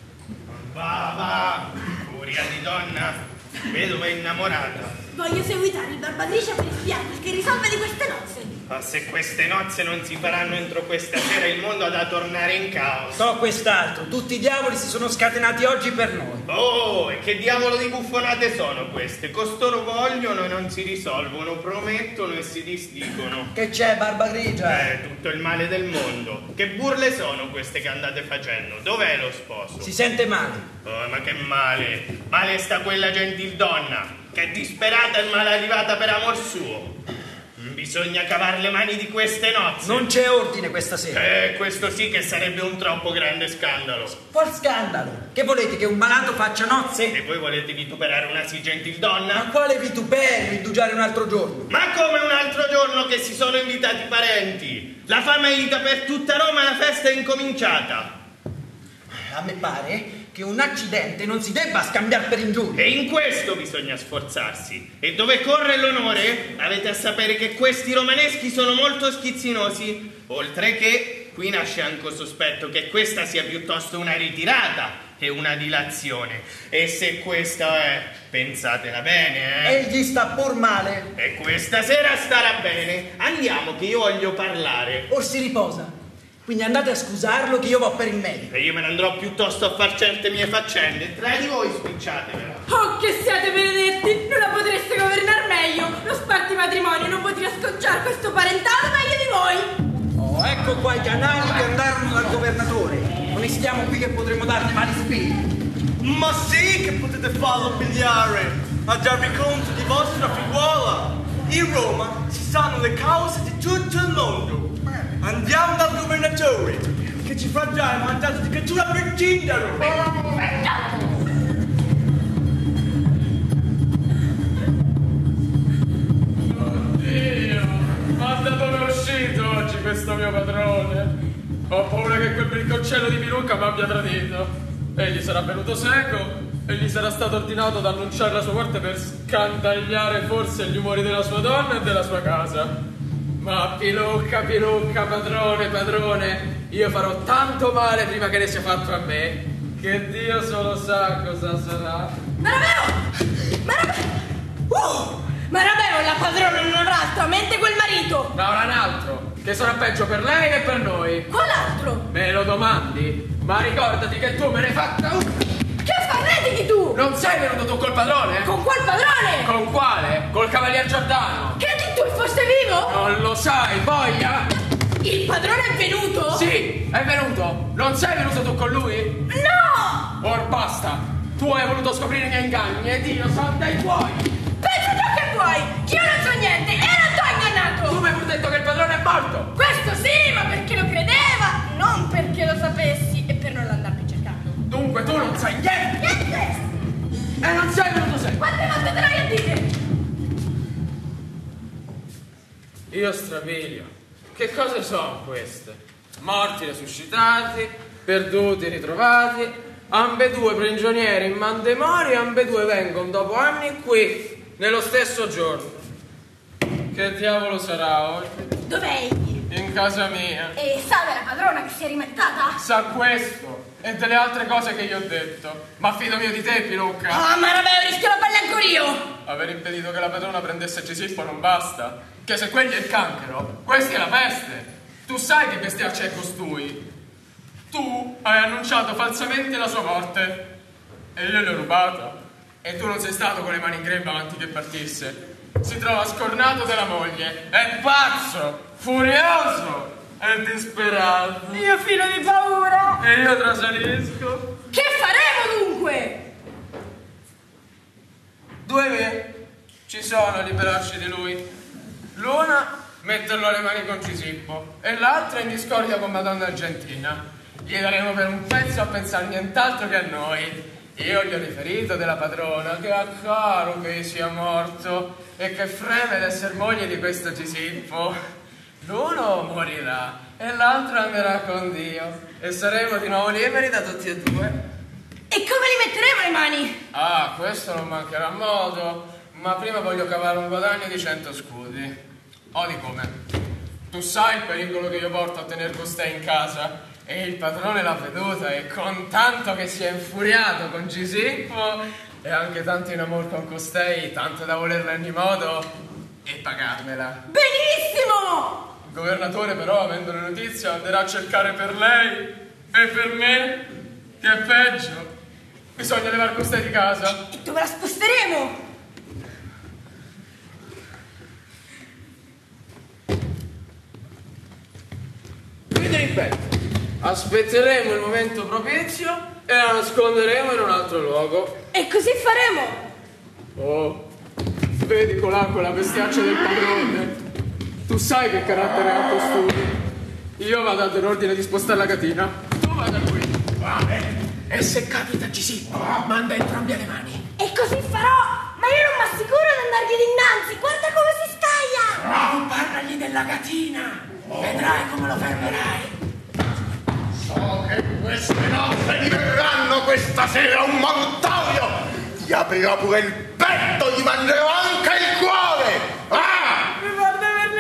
Va, va, furia di donna, vedova innamorata. Voglio seguitare il Barbatricia per spiarmi che risolve di queste nozze. Ma se queste nozze non si faranno entro questa sera, il mondo ha da tornare in caos. So quest'altro, tutti i diavoli si sono scatenati oggi per noi. Oh, e che diavolo di buffonate sono queste? Costoro vogliono e non si risolvono, promettono e si disdicono. Che c'è, barba grigia? Eh, tutto il male del mondo. Che burle sono queste che andate facendo? Dov'è lo sposo? Si sente male. Oh, ma che male? Male sta quella gentildonna, che è disperata e maladivata per amor suo. Bisogna cavar le mani di queste nozze. Non c'è ordine questa sera. Eh, questo sì che sarebbe un troppo grande scandalo. Qual scandalo? Che volete, che un malato faccia nozze? E voi volete vituperare una sì gentildonna? Ma quale vituperio, indugiare un altro giorno? Ma come un altro giorno che si sono invitati i parenti? La famiglia per tutta Roma, la festa è incominciata. A me pare che un accidente non si debba scambiare per ingiurie. E in questo bisogna sforzarsi. E dove corre l'onore, avete a sapere che questi romaneschi sono molto schizzinosi. Oltre che, qui nasce anche il sospetto che questa sia piuttosto una ritirata che una dilazione. E se questa è, pensatela bene, eh. Egli sta pur male. E questa sera starà bene. Andiamo che io voglio parlare. Or si riposa. Quindi andate a scusarlo che io vo per il medico. E io me ne andrò piuttosto a far certe mie faccende. Tra di voi spicciatevela. Oh, che siate benedetti! Non la potreste governare meglio! Lo sparti matrimonio non potrà scocciare questo parentato meglio di voi! Oh, ecco qua i canali che andarono dal governatore. Non stiamo qui che potremo darne mali spiriti. Ma sì che potete farlo pigliare a darvi conto di vostra figliuola. In Roma si sanno le cause di tutto il mondo. Andiamo dal governatore che ci fa già il mandato di cattura per Tindaro. Oddio, ma da dove è uscito oggi questo mio padrone? Ho paura che quel bricconcello di Pirucca mi abbia tradito. Egli sarà venuto seco e gli sarà stato ordinato di annunciare la sua morte per scandagliare forse gli umori della sua donna e della sua casa. Ma Pilucca, Pilucca, padrone, padrone, io farò tanto male prima che ne sia fatto a me, che Dio solo sa cosa sarà. Marabeo! Marabeo! Uh! Marabeo, la padrona non avrà altamente quel marito! Ma avrà un altro, che sarà peggio per lei e per noi. Qual altro? Me lo domandi? Ma ricordati che tu me ne hai fatta una. Che farnetichi tu? Non sei venuto tu col padrone? Con qual padrone? Con quale? Col cavalier Giordano. Che tu fosse vivo? Non lo sai, voglia? Il padrone è venuto? Sì, è venuto. Non sei venuto tu con lui? No! Or basta. Tu hai voluto scoprire i miei inganni ed io so dei tuoi. Pensa ciò che vuoi, che io non so niente e non t'ho ingannato. Tu mi hai pure detto che il padrone è morto. Questo sì, ma perché lo credeva, non perché lo sapessi e per non andarmi cercando. Dunque tu non sai niente. Niente! E non sei venuto sempre. Quante volte te l'hai a dire? Io strabilio. Che cose sono queste? Morti resuscitati, perduti ritrovati, ambedue prigionieri in Mandemori, ambedue vengono dopo anni qui, nello stesso giorno. Che diavolo sarà oggi? Dov'è? In casa mia. E sa della padrona che si è rimettata? Sa questo e delle altre cose che gli ho detto. Ma fido mio di te, Pilucca. Ah, ma Marabeo, rischio la pelle ancora io! Aver impedito che la padrona prendesse Gisippo non basta. Che se quelli è il cancro, questi è la peste. Tu sai che bestiaccia è costui. Tu hai annunciato falsamente la sua morte e io l'ho rubata. E tu non sei stato con le mani in grembo avanti che partisse. Si trova scornato della moglie. È pazzo, furioso e disperato. Io filo di paura. E io trasalisco. Che faremo dunque? Due vie ci sono a liberarci di lui. L'una, metterlo alle mani con Gisippo, e l'altra in discordia con Madonna Argentina. Gli daremo per un pezzo a pensare nient'altro che a noi. Io gli ho riferito della padrona che ha caro che sia morto e che freme d'essere moglie di questo Gisippo. L'uno morirà e l'altro andrà con Dio e saremo di nuovo liberi da tutti e due. E come li metteremo le mani? Ah, questo non mancherà modo, ma prima voglio cavare un guadagno di cento scudi. Odi come? Tu sai il pericolo che io porto a tenere costei in casa? E il padrone l'ha veduta e con tanto che si è infuriato con Gisippo e anche tanto in amor con costei, tanto da volerla in ogni modo e pagarmela. Benissimo! Il governatore però, avendo le notizie, andrà a cercare per lei e per me, che è peggio. Bisogna levar costei di casa. E dove la sposteremo? Quindi ripeto, aspetteremo il momento propizio e la nasconderemo in un altro luogo. E così faremo. Oh, vedi colà quella bestiaccia del padrone. Tu sai che carattere ha costui. Io vado a dare ordine di spostare la catena. Tu vada qui. Va bene. E se capita Gisippo, manda entrambi alle mani. E così farò. Ma io non mi assicuro di andargli dinanzi. Guarda come si scaglia. Non parlagli della catena. Vedrai come lo fermerai. So che queste notte diverranno questa sera un mortorio. Ti aprirò pure il petto, gli mangerò anche il cuore. Ah! Mi guarda per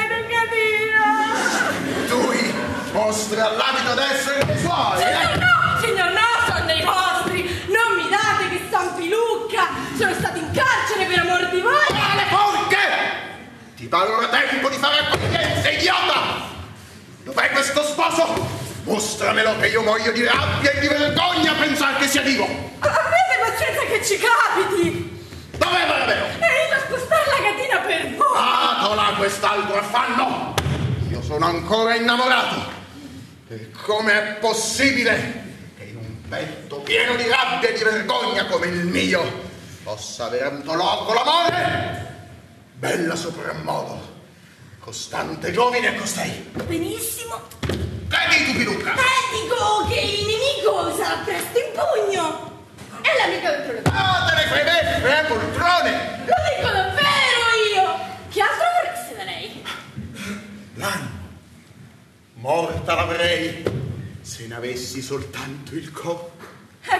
le catena. Tu mostri all'abito d'essere dei suoi, Signor eh? no, signor no, sono dei vostri. Non mi date che San Pilucca. Sono stato in carcere per amor di voi. Male porche! Ti pare ora tempo di fare accoglienza, idiota! Dov'è questo sposo? Mostramelo che io muoio di rabbia e di vergogna a pensare che sia vivo! Avete pazienza che ci capiti! Dov'è Marabeo? È venuto a spostare la catena per voi! Ah, là quest'altro affanno! Io sono ancora innamorato! E com'è possibile che in un petto pieno di rabbia e di vergogna come il mio possa aver avuto loco l'amore? Bella soprammodo, costante giovine e costei. Benissimo. Che dici, Pilucca? Eh, dico che il nemico sarà presto in pugno. È l'amica del proletto. Ah, te ne fai bene, eh, poltrone! Lo dico davvero io! Che altro vorreste da lei? L'anima, morta l'avrei se ne avessi soltanto il corpo. E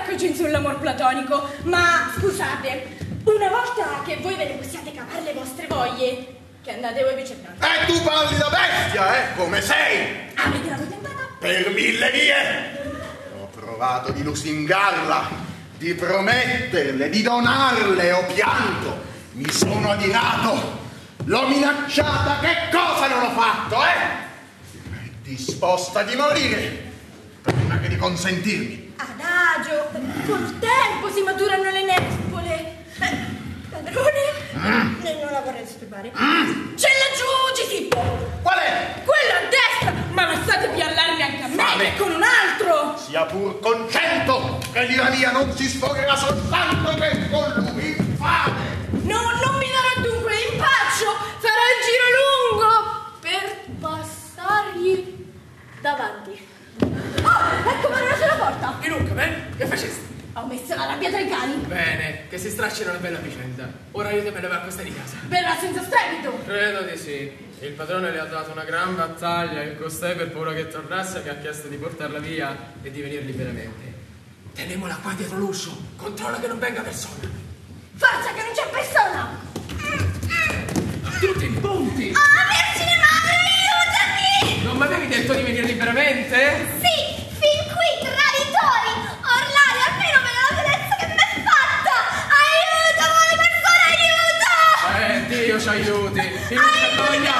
eccoci sull'amor platonico. Ma scusate, una volta che voi ve ne possiate cavare le vostre voglie, che andate voi viceversa. E tu parli da bestia, eh? Come sei? Avete la voi tentata? Per mille vie! Ho provato di lusingarla, di prometterle, di donarle, ho pianto, mi sono adirato, l'ho minacciata, che cosa non ho fatto, eh? È disposta di morire prima che di consentirmi. Adagio, col tempo si maturano le nespole. Eh, padrone, Mm. eh, non la vorrei disturbare. Mm. C'è laggiù, Gisippo! Qual è? Quello a destra! Ma non state più allarmi anche a me, Fame. che con un altro! Sia pur con cento, che l'ira mia non si sfogherà soltanto che con lui, infame! No, non mi darò dunque l'impaccio! Farò il giro lungo per passargli davanti. Oh, ecco padrone sulla porta! Pilucca, beh, che facesti? Ho messo la rabbia tra i cani. Bene, che si stracciano una bella vicenda. Ora aiutamelo a questa di casa. Verrà senza strepito. Credo di sì. Il padrone le ha dato una gran battaglia e costei, per paura che tornasse, mi ha chiesto di portarla via e di venire liberamente. Tenemola qua dietro l'uscio. Controlla che non venga persona. Forza che non c'è persona! Tutti in punti! Ah, Vergine Madre, aiutami! Non mi avevi detto di venire liberamente? Sì, fin qui, traditori! Orlare, almeno per la violenza che mi è fatta! Aiuto, buone persone, aiuto! Eh, Dio ci aiuti! Pilucca, togliamo!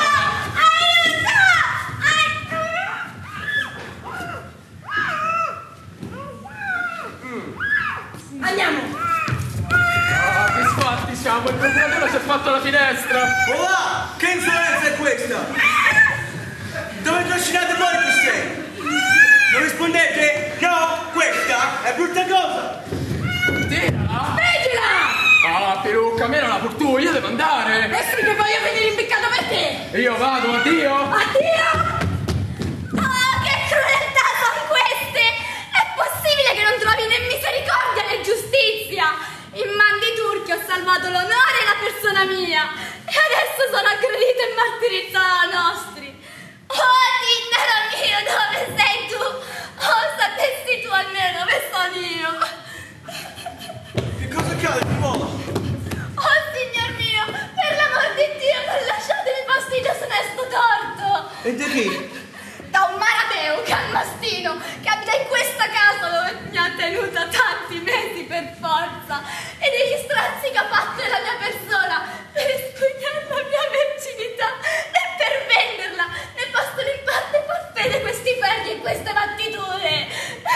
Andiamo! Ah, che sfatti siamo! Il procuratore si è fatto la finestra! Olà! Che insolenza è questa? Dove trascinate voi costei? Non rispondete? No, questa è brutta cosa! Tirala! Prendila! Ah, Pilucca, almeno la portu, io devo andare! E sì che voglio venire impiccato per te! Io vado, addio! Addio! Oh, che crudeltà sono queste! È possibile che non trovi né misericordia né giustizia? In man di turchi ho salvato l'onore e la persona mia e adesso sono aggredita e martirizzata da nostri. Oh, Tindaro mio, dove sei tu? Oh, sapessi tu almeno dove sono io? Che cosa accade, Fiuola? Oh, signor mio, per l'amor di Dio, non lasciate il vostro desonesto torto! E di chi? Da un marabeo calmastino che abita in questa casa dove mi ha tenuta tanti mesi per forza e degli strazzi che ha fatto della mia persona per espugnare la mia verginità e per venderla ne possono in parte far fede questi ferri e queste battitudini.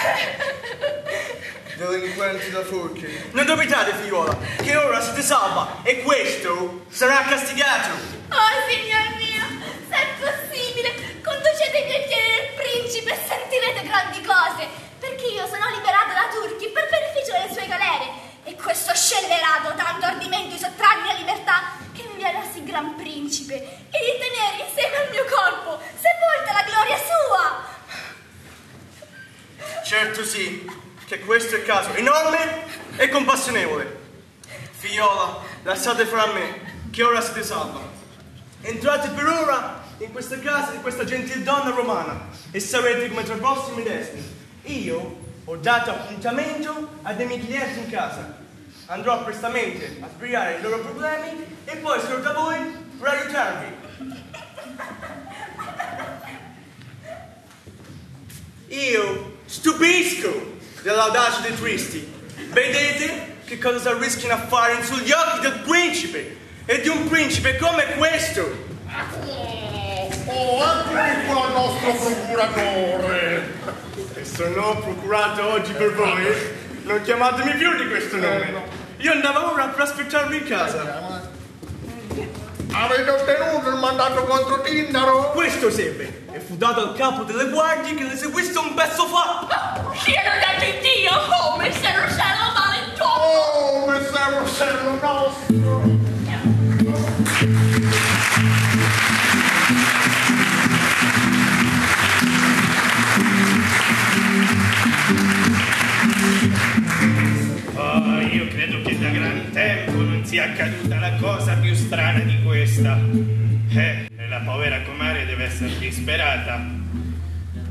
Delinquenti da forche. Non dubitate, figliuola, che ora siete salva e questo sarà castigato. Oh, signor mio, se è possibile, conducetemi ai piedi del principe e sentirete grandi cose, perché io sono liberata da turchi per beneficio delle sue galere e questo scellerato tanto ardimento di sottrarmi la libertà che mi viene a sì gran principe e di tenere insieme al mio corpo sepolta la gloria sua. Certo sì, che questo è il caso enorme e compassionevole. Figliola, lasciate fra me, che ora siete salva. Entrate per ora in questa casa di questa gentil donna romana e sarete come tra vostri medesimi. Io ho dato appuntamento a dei miei clienti in casa. Andrò prestamente a spiegare i loro problemi e poi sarò da voi per aiutarvi. Io stupisco dell'audacia dei turisti. Vedete che cosa si rischiano a fare sugli occhi del principe e di un principe come questo. Oh, eccomi qua il nostro procuratore. E sono procurato oggi per voi. Non chiamatemi più di questo nome. Io andavo ora per aspettarvi in casa. Avete ottenuto il mandato contro Tindaro? Questo serve. E fu dato al capo delle guardie che ne seguisse un pezzo fa. Siano dato in Dio, oh, messero Uccello malentoso! Oh, messero Uccello nostro! Oh, io credo che da gran tempo non sia accaduta la cosa più strana di questa. Eh, e la povera comare deve essere disperata.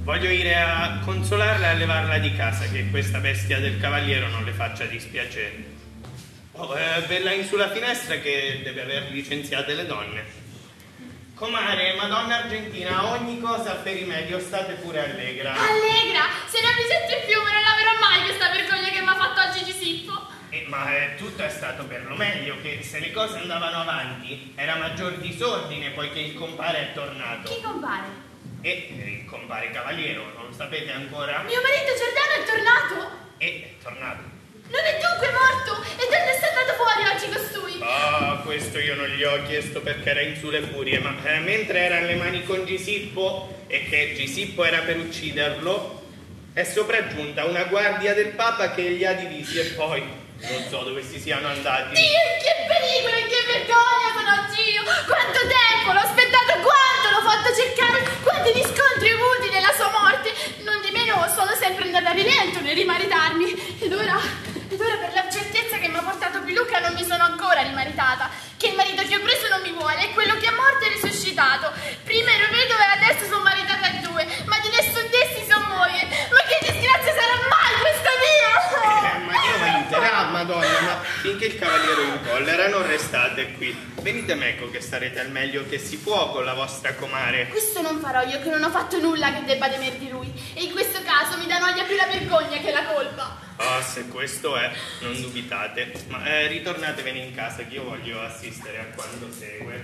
Voglio ir a consolarla e a levarla di casa, che questa bestia del cavaliero non le faccia dispiacere. Oh, eh, bella in sulla finestra che deve aver licenziate le donne. Comare, Madonna Argentina, ogni cosa per rimedio, state pure allegra. Allegra? Se non mi senti più, me non avrò mai questa vergogna che mi ha fatto oggi Gisippo. Eh, ma eh, tutto è stato per lo meglio, che se le cose andavano avanti era maggior disordine poiché il compare è tornato. Chi compare? E eh, il compare cavaliero, non lo sapete ancora? Mio marito Giordano è tornato? E è tornato. Non è dunque morto? E dove è stato fuori oggi costui? Ah, questo io non gli ho chiesto perché era in su le furie, ma eh, mentre era alle mani con Gisippo e che Gisippo era per ucciderlo, è sopraggiunta una guardia del Papa che li ha divisi e poi non so dove si siano andati. Dio, in che pericolo, in che vergogna sono io! Quanto tempo l'ho aspettato, quanto l'ho fatto cercare, quanti riscontri avuti nella sua morte! Non di meno sono sempre andata a rilento nel rimaritarmi ed ora... Ed ora per la certezza che mi ha portato Pilucca non mi sono ancora rimaritata, che il marito che ho preso non mi vuole e quello che è morto è risuscitato. Prima ero vedovo e adesso sono maritata a due, ma di nessun d'essi sono moglie. Ma che disgrazia sarà mai questa mia? Eh, ma Dio mi aiuterà, Madonna, ma finché il cavaliere in collera non restate qui. Venite meco che starete al meglio che si può con la vostra comare. Questo non farò io, che non ho fatto nulla che debba temer di lui, e in questo caso mi dà noia più la vergogna che la colpa. Ah, se questo è, non dubitate. Ma eh, ritornatevene in casa che io voglio assistere a quanto segue.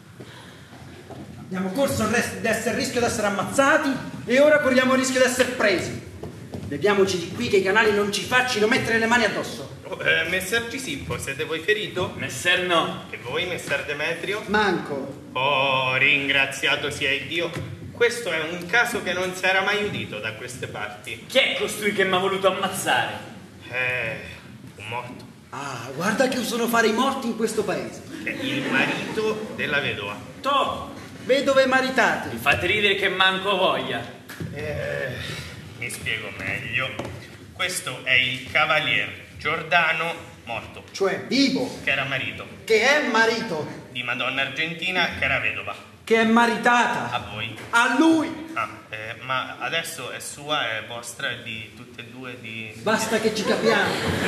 Abbiamo corso il rischio di essere ammazzati e ora corriamo il rischio di essere presi. Leviamoci di qui che i canali non ci faccino mettere le mani addosso. Oh, eh, messer Gisippo, siete voi ferito? Messer no. E voi, messer Demetrio? Manco. Oh, ringraziato sia il Dio. Questo è un caso che non si era mai udito da queste parti. Chi è costui che mi ha voluto ammazzare? Eh, un morto. Ah, guarda che usano fare i morti in questo paese. È il marito della vedova. To, vedove maritate. Mi fate ridere che manco voglia. Eh, mi spiego meglio. Questo è il cavaliere Giordano morto. Cioè vivo. Che era marito. Che è marito. Di Madonna Argentina che era vedova. Che è maritata. A voi. A lui. Ah, eh, ma adesso è sua, è vostra, è di tutte e due, di... Basta che ci capiamo.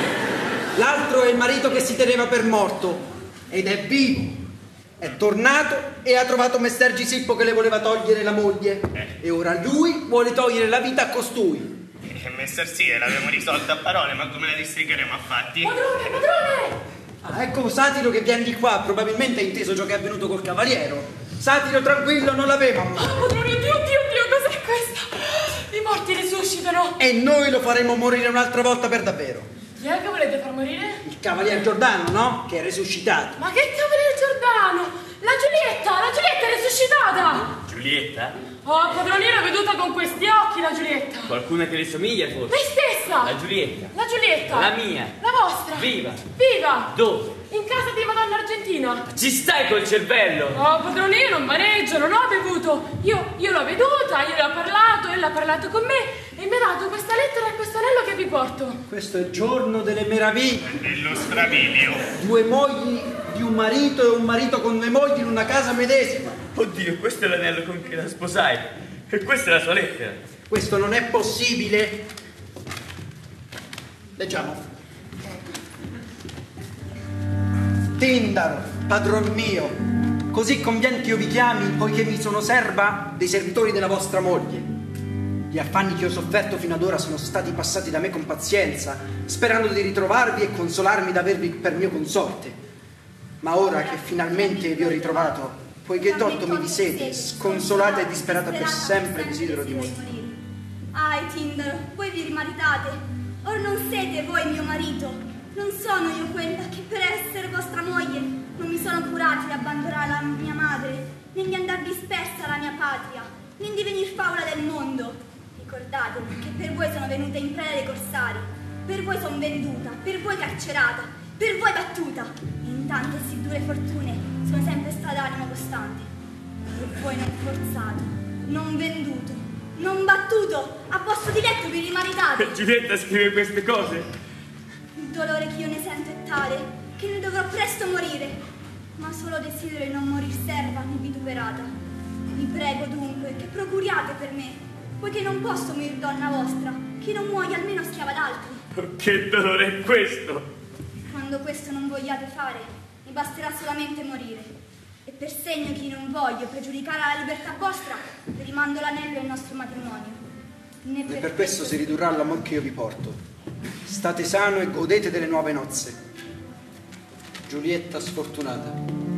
L'altro è il marito che si teneva per morto ed è vivo. È tornato e ha trovato messer Gisippo che le voleva togliere la moglie. Eh. E ora lui vuole togliere la vita a costui. Eh, messer sì, l'abbiamo risolta a parole, ma come la distrigheremo a fatti? Padrone, padrone! Ah, ecco Satiro che viene di qua, probabilmente ha inteso ciò che è avvenuto col cavaliero. Satiro, tranquillo, non l'aveva. Oh, padrone, Dio, Dio, Dio, cos'è questo? I morti risuscitano. E noi lo faremo morire un'altra volta per davvero. Chi è che volete far morire? Il cavaliere Giordano, no? Che è risuscitato. Ma che cavaliere Giordano? La Giulietta, la Giulietta è risuscitata. Giulietta? Oh, padrone, l'ho veduta con questi occhi, la Giulietta. Qualcuna che le somiglia forse? Me stessa. La Giulietta. La Giulietta. La mia. La vostra. Viva. Viva. Dove? In casa di Madonna Argentina. Ci stai col cervello? Oh, padrone, io non maneggio, non ho bevuto. Io, io l'ho veduta, io le ho parlato, ella ha parlato con me e mi ha dato questa lettera e questo anello che vi porto. Questo è il giorno delle meraviglie. Dello strabilio. Due mogli di un marito e un marito con due mogli in una casa medesima. Oddio, questo è l'anello con cui la sposai. E questa è la sua lettera. Questo non è possibile. Leggiamo. Tindaro, padron mio, così convien che io vi chiami, poiché mi sono serva dei servitori della vostra moglie. Gli affanni che ho sofferto fino ad ora sono stati passati da me con pazienza, sperando di ritrovarvi e consolarmi d'avervi per mio consorte. Ma ora che finalmente vi ho ritrovato, poiché toltomi di sete, sconsolata e disperata per sempre, desidero di morire. Ahi, Tindaro, voi vi rimaritate. Or non siete voi mio marito. Non sono io quella che per essere vostra moglie non mi sono curata di abbandonare la mia madre, né di andar dispersa alla mia patria, né di venir favola del mondo. Ricordatevi che per voi sono venuta in preda dei corsari, per voi sono venduta, per voi carcerata, per voi battuta. E intanto sì dure fortune sono sempre stata animo costante. Per voi non forzato, non venduto, non battuto, a vostro diletto vi rimaritate. Giulietta scrive queste cose. Il dolore che io ne sento è tale che ne dovrò presto morire, ma solo desidero di non morir serva né vituperata. Vi prego dunque che procuriate per me poiché non posso morir donna vostra, che non muoia almeno schiava d'altri. Oh, che dolore è questo! Quando questo non vogliate fare, mi basterà solamente morire. E per segno che non voglio pregiudicare la libertà vostra, vi rimando l'anello del nostro matrimonio. Né per, e per questo si ridurrà l'amor che io vi porto. State sano e godete delle nuove nozze. Giulietta sfortunata.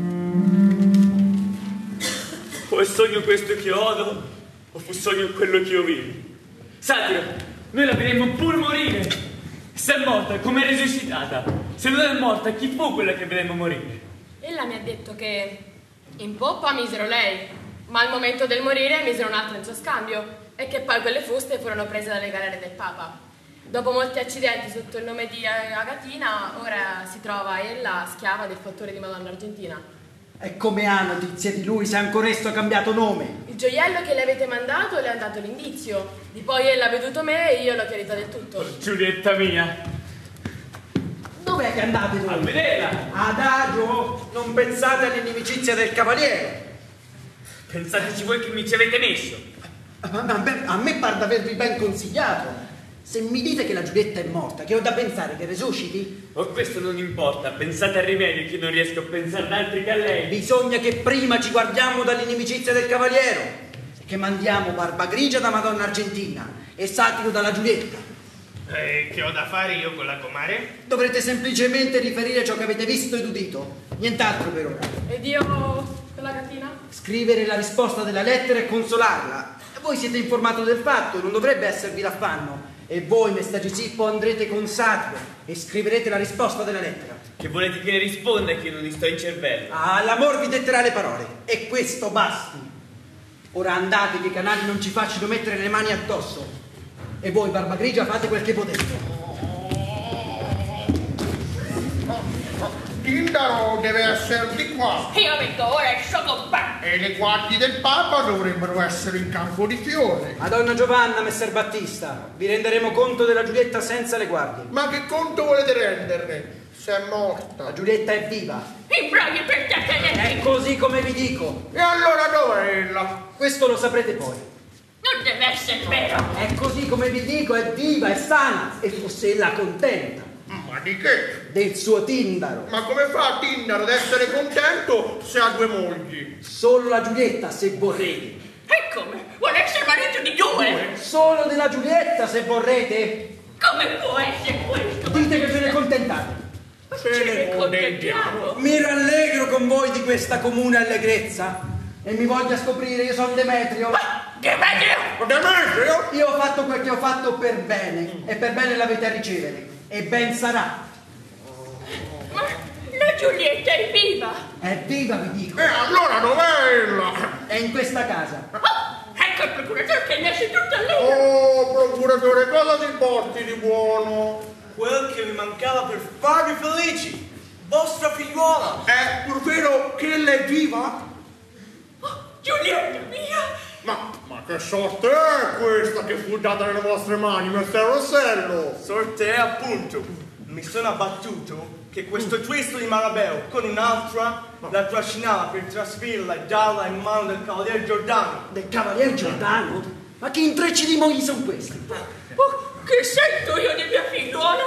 O è sogno questo che odo, o fu sogno quello che io vivi. Satiro, noi la vedremo pur morire. Se è morta, come è risuscitata? Se non è morta, chi fu quella che vedremo morire? Ella mi ha detto che in poppa misero lei, ma al momento del morire misero un'altra in suo scambio, e che poi quelle fuste furono prese dalle galere del Papa. Dopo molti accidenti sotto il nome di Agatina, ora si trova ella schiava del fattore di Madonna Argentina. E come ha notizia di lui se ancora esso ha cambiato nome? Il gioiello che le avete mandato le ha dato l'indizio, di poi ella ha veduto me e io l'ho chiarita del tutto. Oh, Giulietta mia! Dov'è che andate voi? A vederla! Adagio, non pensate all'inimicizia del cavaliere. Pensateci voi che mi ci avete messo. Ma, ma, a me pare d'avervi ben consigliato. Se mi dite che la Giulietta è morta, che ho da pensare che resusciti? Oh, questo non importa, pensate al rimedio che non riesco a pensare ad altri che a lei. Bisogna che prima ci guardiamo dall'inimicizia del cavaliere, che mandiamo Barba Grigia da Madonna Argentina e Satiro dalla Giulietta. E che ho da fare io con la comare? Dovrete semplicemente riferire ciò che avete visto ed udito, nient'altro per ora. Ed io con la gattina? Scrivere la risposta della lettera e consolarla. Voi siete informato del fatto, non dovrebbe esservi l'affanno. E voi, messer Gisippo, andrete con Satiro e scriverete la risposta della lettera. Che volete che ne risponda e che non gli sto in cervello? Ah, l'amor vi detterà le parole, e questo basti. Ora andate, che i canali non ci facciano mettere le mani addosso. E voi, Barba Grigia, fate quel che potete. Tindaro deve essere di qua. Io vengo ora e so compagno. E le guardie del Papa dovrebbero essere in campo di fiore. Madonna Giovanna, messer Battista, vi renderemo conto della Giulietta senza le guardie. Ma che conto volete renderne? Se è morta. La Giulietta è viva. Imbrogli per te che È così come vi dico. E allora dov'è ella? Questo lo saprete poi. non deve essere vero. È così come vi dico, è viva, è sana. E fosse ella contenta. Ma di che? Del suo Tindaro. Ma come fa Tindaro ad essere contento se ha due mogli? Solo la Giulietta, se vorrete. E come? Vuole essere marito di due? Solo della Giulietta, se vorrete. Come può essere questo? Dite che ve ne contentate. Ce ne contentiamo. Mi rallegro con voi di questa comune allegrezza. E mi voglia scoprire, io sono Demetrio. Ma Demetrio? Demetrio? Io ho fatto quel che ho fatto per bene. E per bene l'avete a ricevere. E ben sarà. Ma la Giulietta è viva. È viva, vi dico. E allora dov'è ella? È in questa casa. Oh, ecco il procuratore che ne esce tutto a lei. Oh, procuratore, cosa ti porti di buono? Quel che vi mancava per farvi felici, vostra figliuola. È pur vero che ella è viva? Oh, Giulietta mia. Ma, ma che sorte è questa che fu data nelle vostre mani, messer Rossello? Sorte è appunto, mi sono abbattuto che questo tristo di Marabeo con un'altra la trascinava per trasferirla e darla in mano del cavaliere Giordano. Del cavaliere Giordano? Ma che intrecci di mogli sono questi? Oh, che sento io di mia figliuola?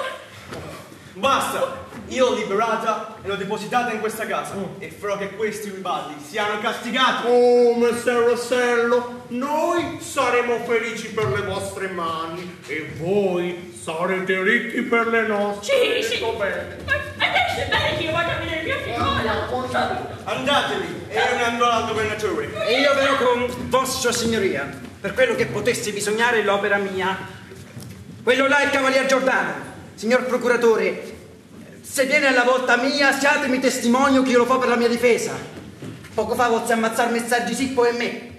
Basta! Io l'ho liberata e l'ho depositata in questa casa e farò che questi ribelli siano castigati. Oh, messer Rossello, noi saremo felici per le vostre mani e voi sarete ricchi per le nostre. Sì, sì. Bene. Ma adesso è bene che io vada a vedere mia figliuola. Andatevi e io ne andrò al governatore. E io verrò con vostra signoria, per quello che potesse bisognare l'opera mia. Quello là è il cavalier Giordano. Signor procuratore, se viene alla volta mia, siatemi testimonio che io lo fa per la mia difesa. Poco fa volse ammazzare messer Gisippo e me.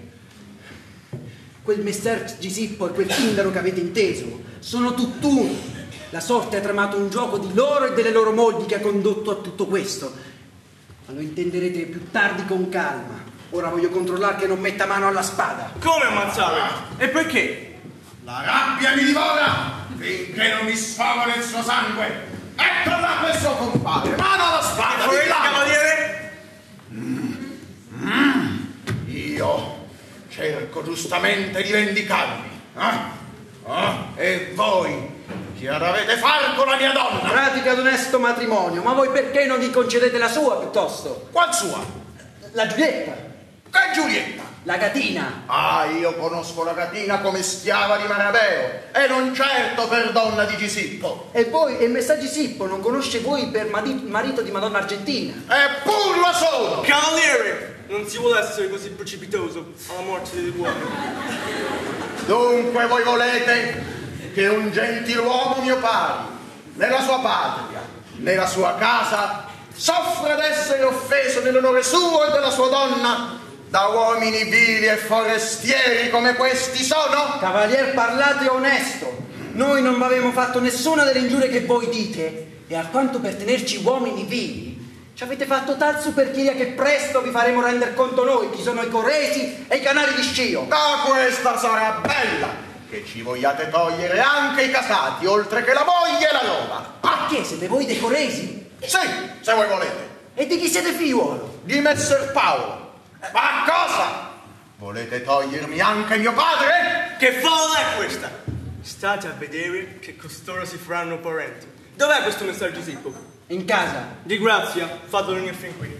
Quel messer Gisippo e quel Tindaro che avete inteso sono tutt'uno. La sorte ha tramato un gioco di loro e delle loro mogli che ha condotto a tutto questo. Ma lo intenderete più tardi con calma. Ora voglio controllare che non metta mano alla spada. Come ammazzare? E perché? La rabbia mi divora finché non mi sfogo nel suo sangue. Ecco là quel suo compare, mano alla spada! Fuori, cavaliere! Mm. Mm. Io cerco giustamente di vendicarmi Ah, ah, e voi, che avete far con la mia donna? Pratica d'onesto matrimonio, ma voi perché non gli concedete la sua piuttosto? Qual sua? La Giulietta. Che Giulietta? La Gatina. Ah, io conosco la Gatina come schiava di Marabeo, e non certo per donna di Gisippo. E voi, e Messaggi Sippo, non conosce voi per marito di Madonna Argentina? Eppur lo sono! Cavaliere! Non si vuole essere così precipitoso alla morte dell'uomo. Dunque voi volete che un gentiluomo mio pari, nella sua patria, nella sua casa, soffra d'essere offeso nell'onore suo e della sua donna da uomini vili e forestieri come questi sono? Cavalier, parlate onesto. Noi non avevamo fatto nessuna delle ingiurie che voi dite, e alquanto per tenerci uomini vili ci avete fatto tal supercheria che presto vi faremo render conto noi chi sono i Coresi e i Canali di Scio. Da questa sarà bella che ci vogliate togliere anche i casati, oltre che la moglie e la roba. Perché siete voi dei Coresi? Sì, se voi volete. E di chi siete figliuolo? Di Messer Paolo. Ma cosa? Volete togliermi anche mio padre? Che favola è questa? State a vedere che costoro si faranno parenti. Dov'è questo messaggio Sippo? In casa. Di grazia, fatelo venire fin qui.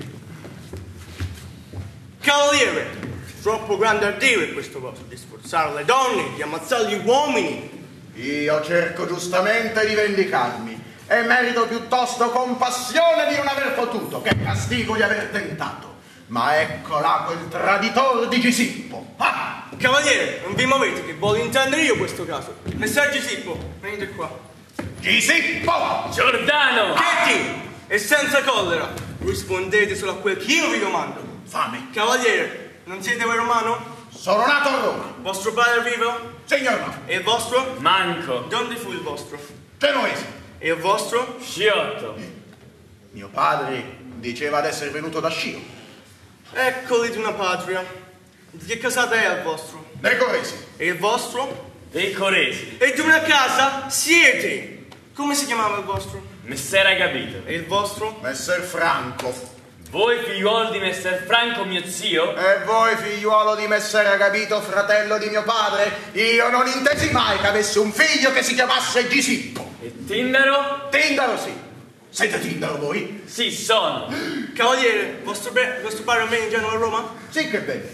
Cavaliere, troppo grande ardire questo vostro di sforzare le donne, di ammazzare gli uomini. Io cerco giustamente di vendicarmi e merito piuttosto compassione di non aver potuto che castigo di aver tentato. Ma ecco là quel traditore di Gisippo. Ah! Cavaliere, non vi muovete che voglio intendere io questo caso. Messer Gisippo, venite qua. Gisippo! Giordano! Chetti! E senza collera, rispondete solo a quel che io vi domando. Fame. Cavaliere, non siete voi romano? Sono nato a Roma. Vostro padre è vivo? Signor no. E il vostro? Manco. Dove fu il vostro? Genovese. E il vostro? Sciotto. Mio padre diceva d'essere venuto da Scio. Eccoli di una patria. Di che casata è il vostro? Dei Coresi. E il vostro? Dei Coresi. E di una casa siete. Come si chiamava il vostro? Messer Agapito. E il vostro? Messer Franco. Voi figliuolo di Messer Franco mio zio? E voi figliuolo di Messer Agapito, fratello di mio padre? Io non intesi mai che avesse un figlio che si chiamasse Gisippo. E Tindaro? Tindaro sì. Siete Tindaro voi? Sì, sono. Cavaliere, vostro, be- vostro padre viene in Genova a Roma? Sì, che bene.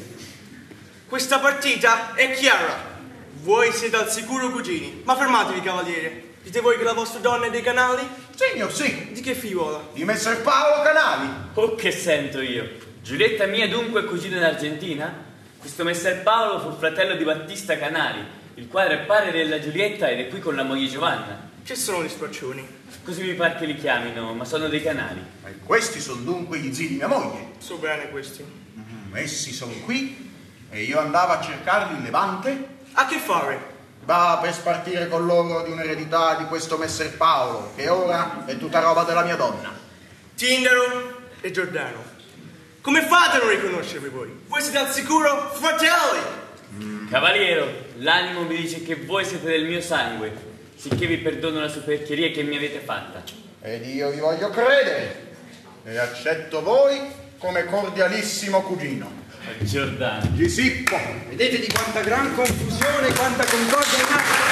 Questa partita è chiara. Voi siete al sicuro cugini. Ma fermatevi, cavaliere. Dite voi che la vostra donna è dei Canali? Signor, sì. Di che figliuola? Di Messer Paolo Canali. Oh, che sento io. Giulietta mia dunque è cugina in Argentina? Questo Messer Paolo fu fratello di Battista Canali, il quale è padre della Giulietta ed è qui con la moglie Giovanna. Che sono gli spaccioni? Così mi pare che li chiamino, ma sono dei Canali. E questi sono dunque gli zii di mia moglie. So bene questi. Mm, essi sono qui e io andavo a cercarli in Levante. A che fare? Va per spartire con loro di un'eredità di questo Messer Paolo, che ora è tutta roba della mia donna. Tindaro e Giordano. Come fate a non riconoscervi voi? Voi siete al sicuro fratelli! Mm. Cavaliero, l'animo mi dice che voi siete del mio sangue, sicché vi perdono la supercheria che mi avete fatta. Ed io vi voglio credere e accetto voi come cordialissimo cugino. Giordano. Gisippo. Vedete di quanta gran confusione e quanta concordia è nata?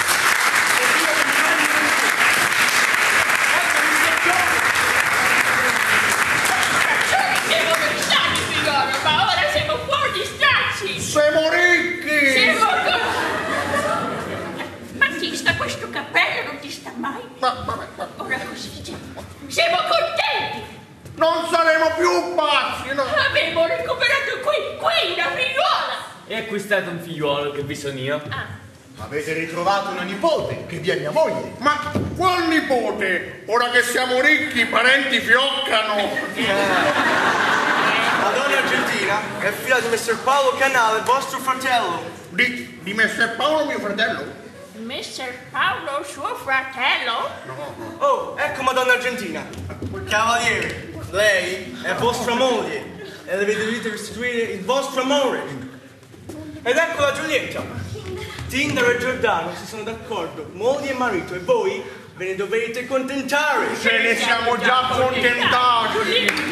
Siamo stati figliolo, ma ora siamo fuori stracci! Siamo ricchi! Siamo co- Ma ti sta questo cappello, non ti sta mai? Ma, ma, ma. Ora così siamo contenti! Non saremo più pazzi, no? Avevo recuperato qui, qui, una figliuola! E acquistate un figliuolo che vi sono io? Ah. Avete ritrovato una nipote che vi è mia moglie. Ma qual nipote? Ora che siamo ricchi, i parenti fioccano. La donna argentina è figlia di Messer Paolo Canale, vostro fratello. Di, di Messer Paolo, mio fratello? Messer Paolo, suo fratello? Oh, ecco Madonna Argentina. Cavaliere, lei è vostra moglie e le dovete restituire il vostro amore. Ed ecco la Giulietta. Tindaro e Giordano si sono d'accordo, moglie e marito, e voi ve ne dovete contentare. Ce ne siamo già contentati.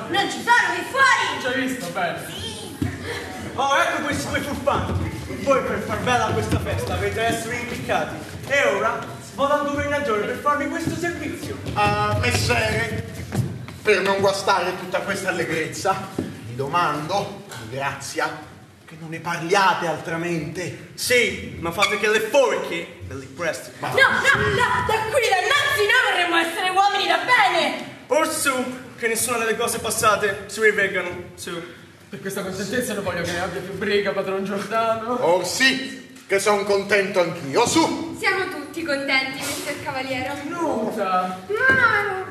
Non ci sono qui fuori! Ci hai visto? Bene. Oh, ecco questi due furfanti. Voi per far bella questa festa avete essere impiccati. E ora vado al governatore per farvi questo servizio. Ah, messere, per non guastare tutta questa allegrezza, vi domando, di grazia, che non ne parliate altramente. Sì, ma fate che le forche ve le presti. No, no, no, da qui dannanzi noi vorremmo essere uomini da bene! Or su, che nessuna delle cose passate si rivelgano, su. Per questa contentezza non voglio che ne abbia più briga, padron Giordano. Or sì, che sono contento anch'io, su! Siamo tutti contenti, mister Cavaliero. Nuda! No,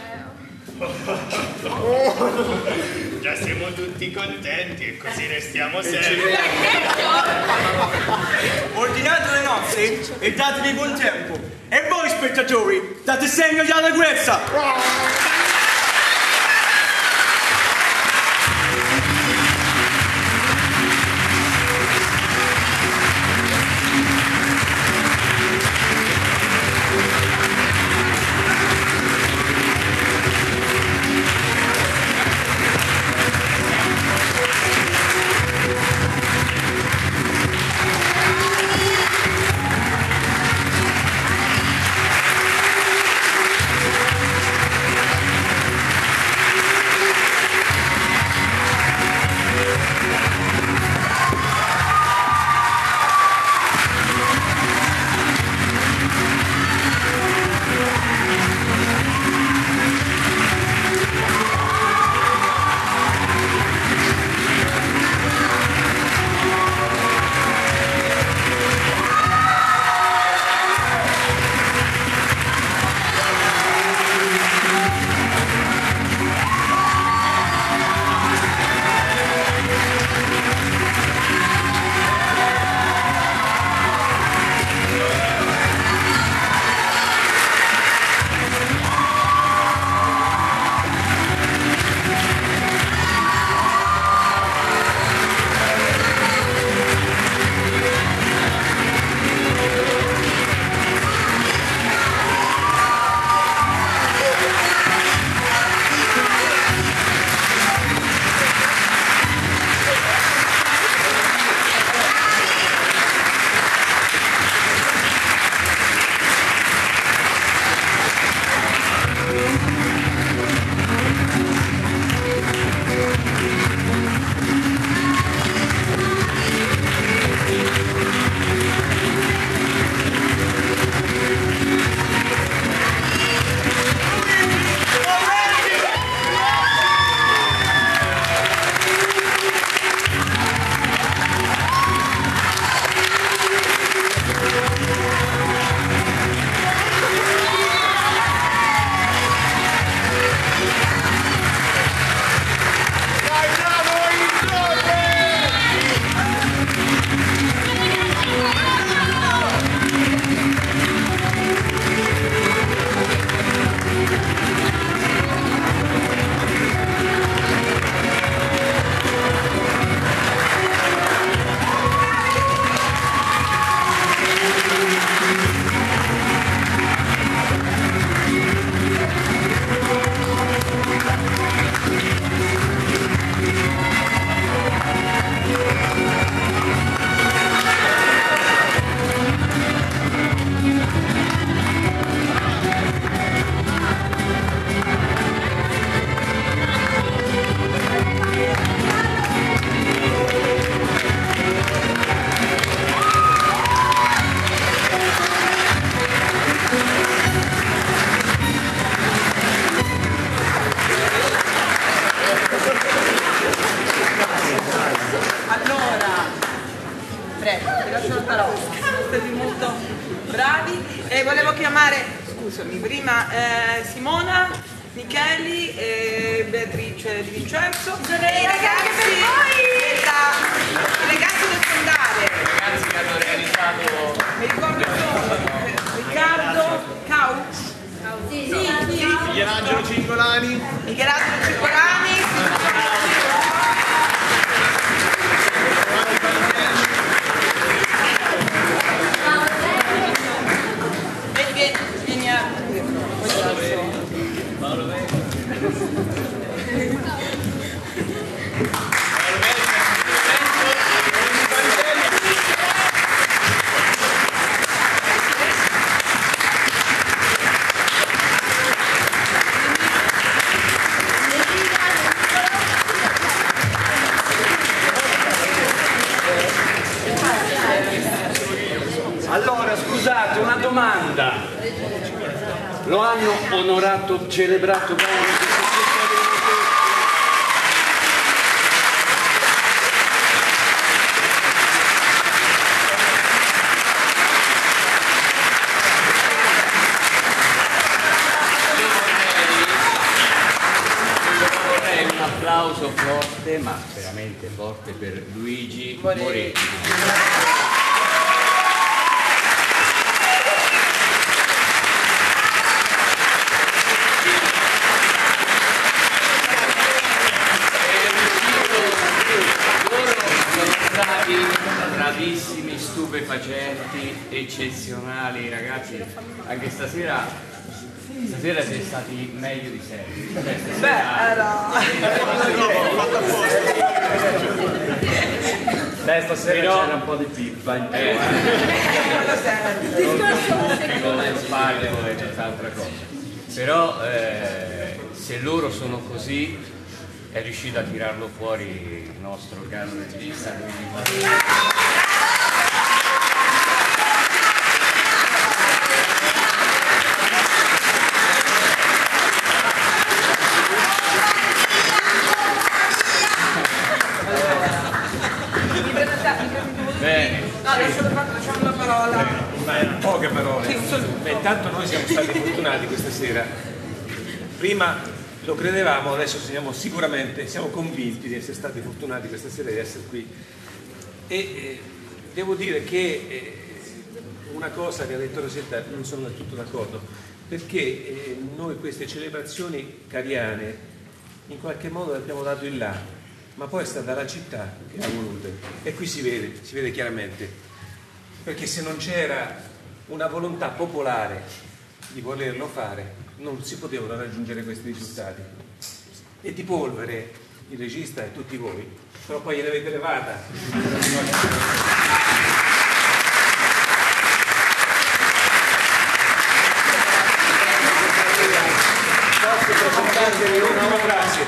Già siamo tutti contenti e così restiamo sempre. Ordinate le nozze e datevi buon tempo. E voi spettatori, date segno di allegrezza. E volevo chiamare, scusami, prima eh, Simona, Micheli e Beatrice Di Vincenzo, i ragazzi, della, i ragazzi del fondale. I ragazzi che hanno realizzato... Mi ricordo solo Riccardo Cau. Sì, sì, sì. Michelangelo Cingolani. Michelangelo Cingolani. Vieni, vieni a... Paolo, anno onorato, celebrato bene. Un applauso forte, ma veramente forte, per Luigi Moretti. Bravissimi, stupefacenti, eccezionali ragazzi. Anche stasera stasera siete stati meglio di sempre. Cioè, stasera... Beh, stasera Però... c'era un po' di pippa in più. Eh. Con le spalle o tutt'altra cosa. Però eh, se loro sono così, è riuscito a tirarlo fuori il nostro caro regista Luigi Moretti. Bene. No, adesso facciamo la parola. Beh, poche parole. Beh, intanto noi siamo stati fortunati questa sera. Prima lo credevamo, adesso siamo sicuramente, siamo convinti di essere stati fortunati questa sera di essere qui. E eh, devo dire che eh, una cosa che ha detto Rosetta non sono del tutto d'accordo, perché eh, noi queste celebrazioni cariane in qualche modo le abbiamo dato in là, ma poi è stata la città che ha volute, e qui si vede, si vede chiaramente, perché se non c'era una volontà popolare di volerlo fare non si potevano raggiungere questi risultati. E di polvere il regista e tutti voi, però poi gliel'avete levata. Posso presentarvi una frase?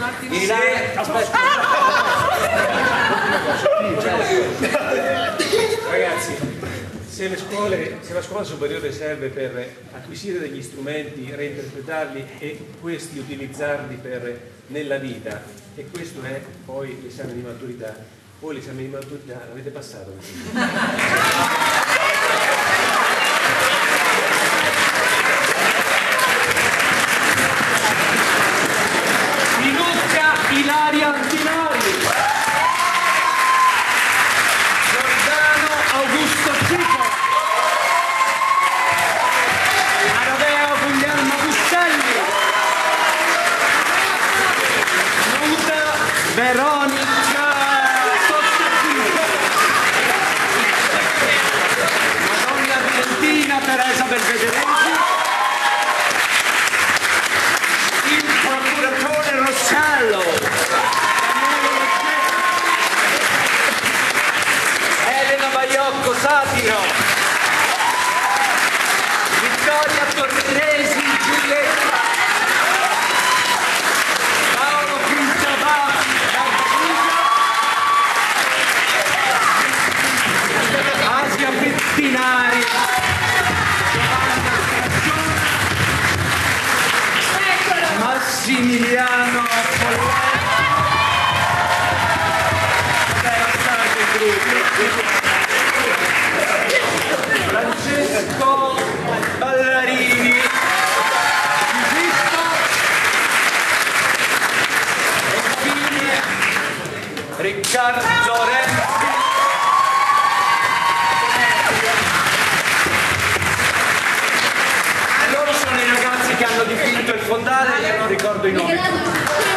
Ragazzi, se, le scuole, se la scuola superiore serve per acquisire degli strumenti, reinterpretarli e questi utilizzarli per, nella vita, e questo è poi l'esame di maturità, voi l'esame di maturità l'avete passato. Ilaria Antinori, Giordano Augusto Cipo, Aradeo Guglielmo Busselli, Nuda Veronica Sottosino, Madonna Argentina Teresa Belvedere, il procuratore Rossello, Elena Baiocco Satiro, Vittoria Torresi Giulietta, Paolo Quintabasi Asia Bettinari, Massimiliano Francesco Ballarini, Giusto, e infine Riccardo Renzi. E loro sono i ragazzi che hanno dipinto il fondale, io non ricordo i nomi.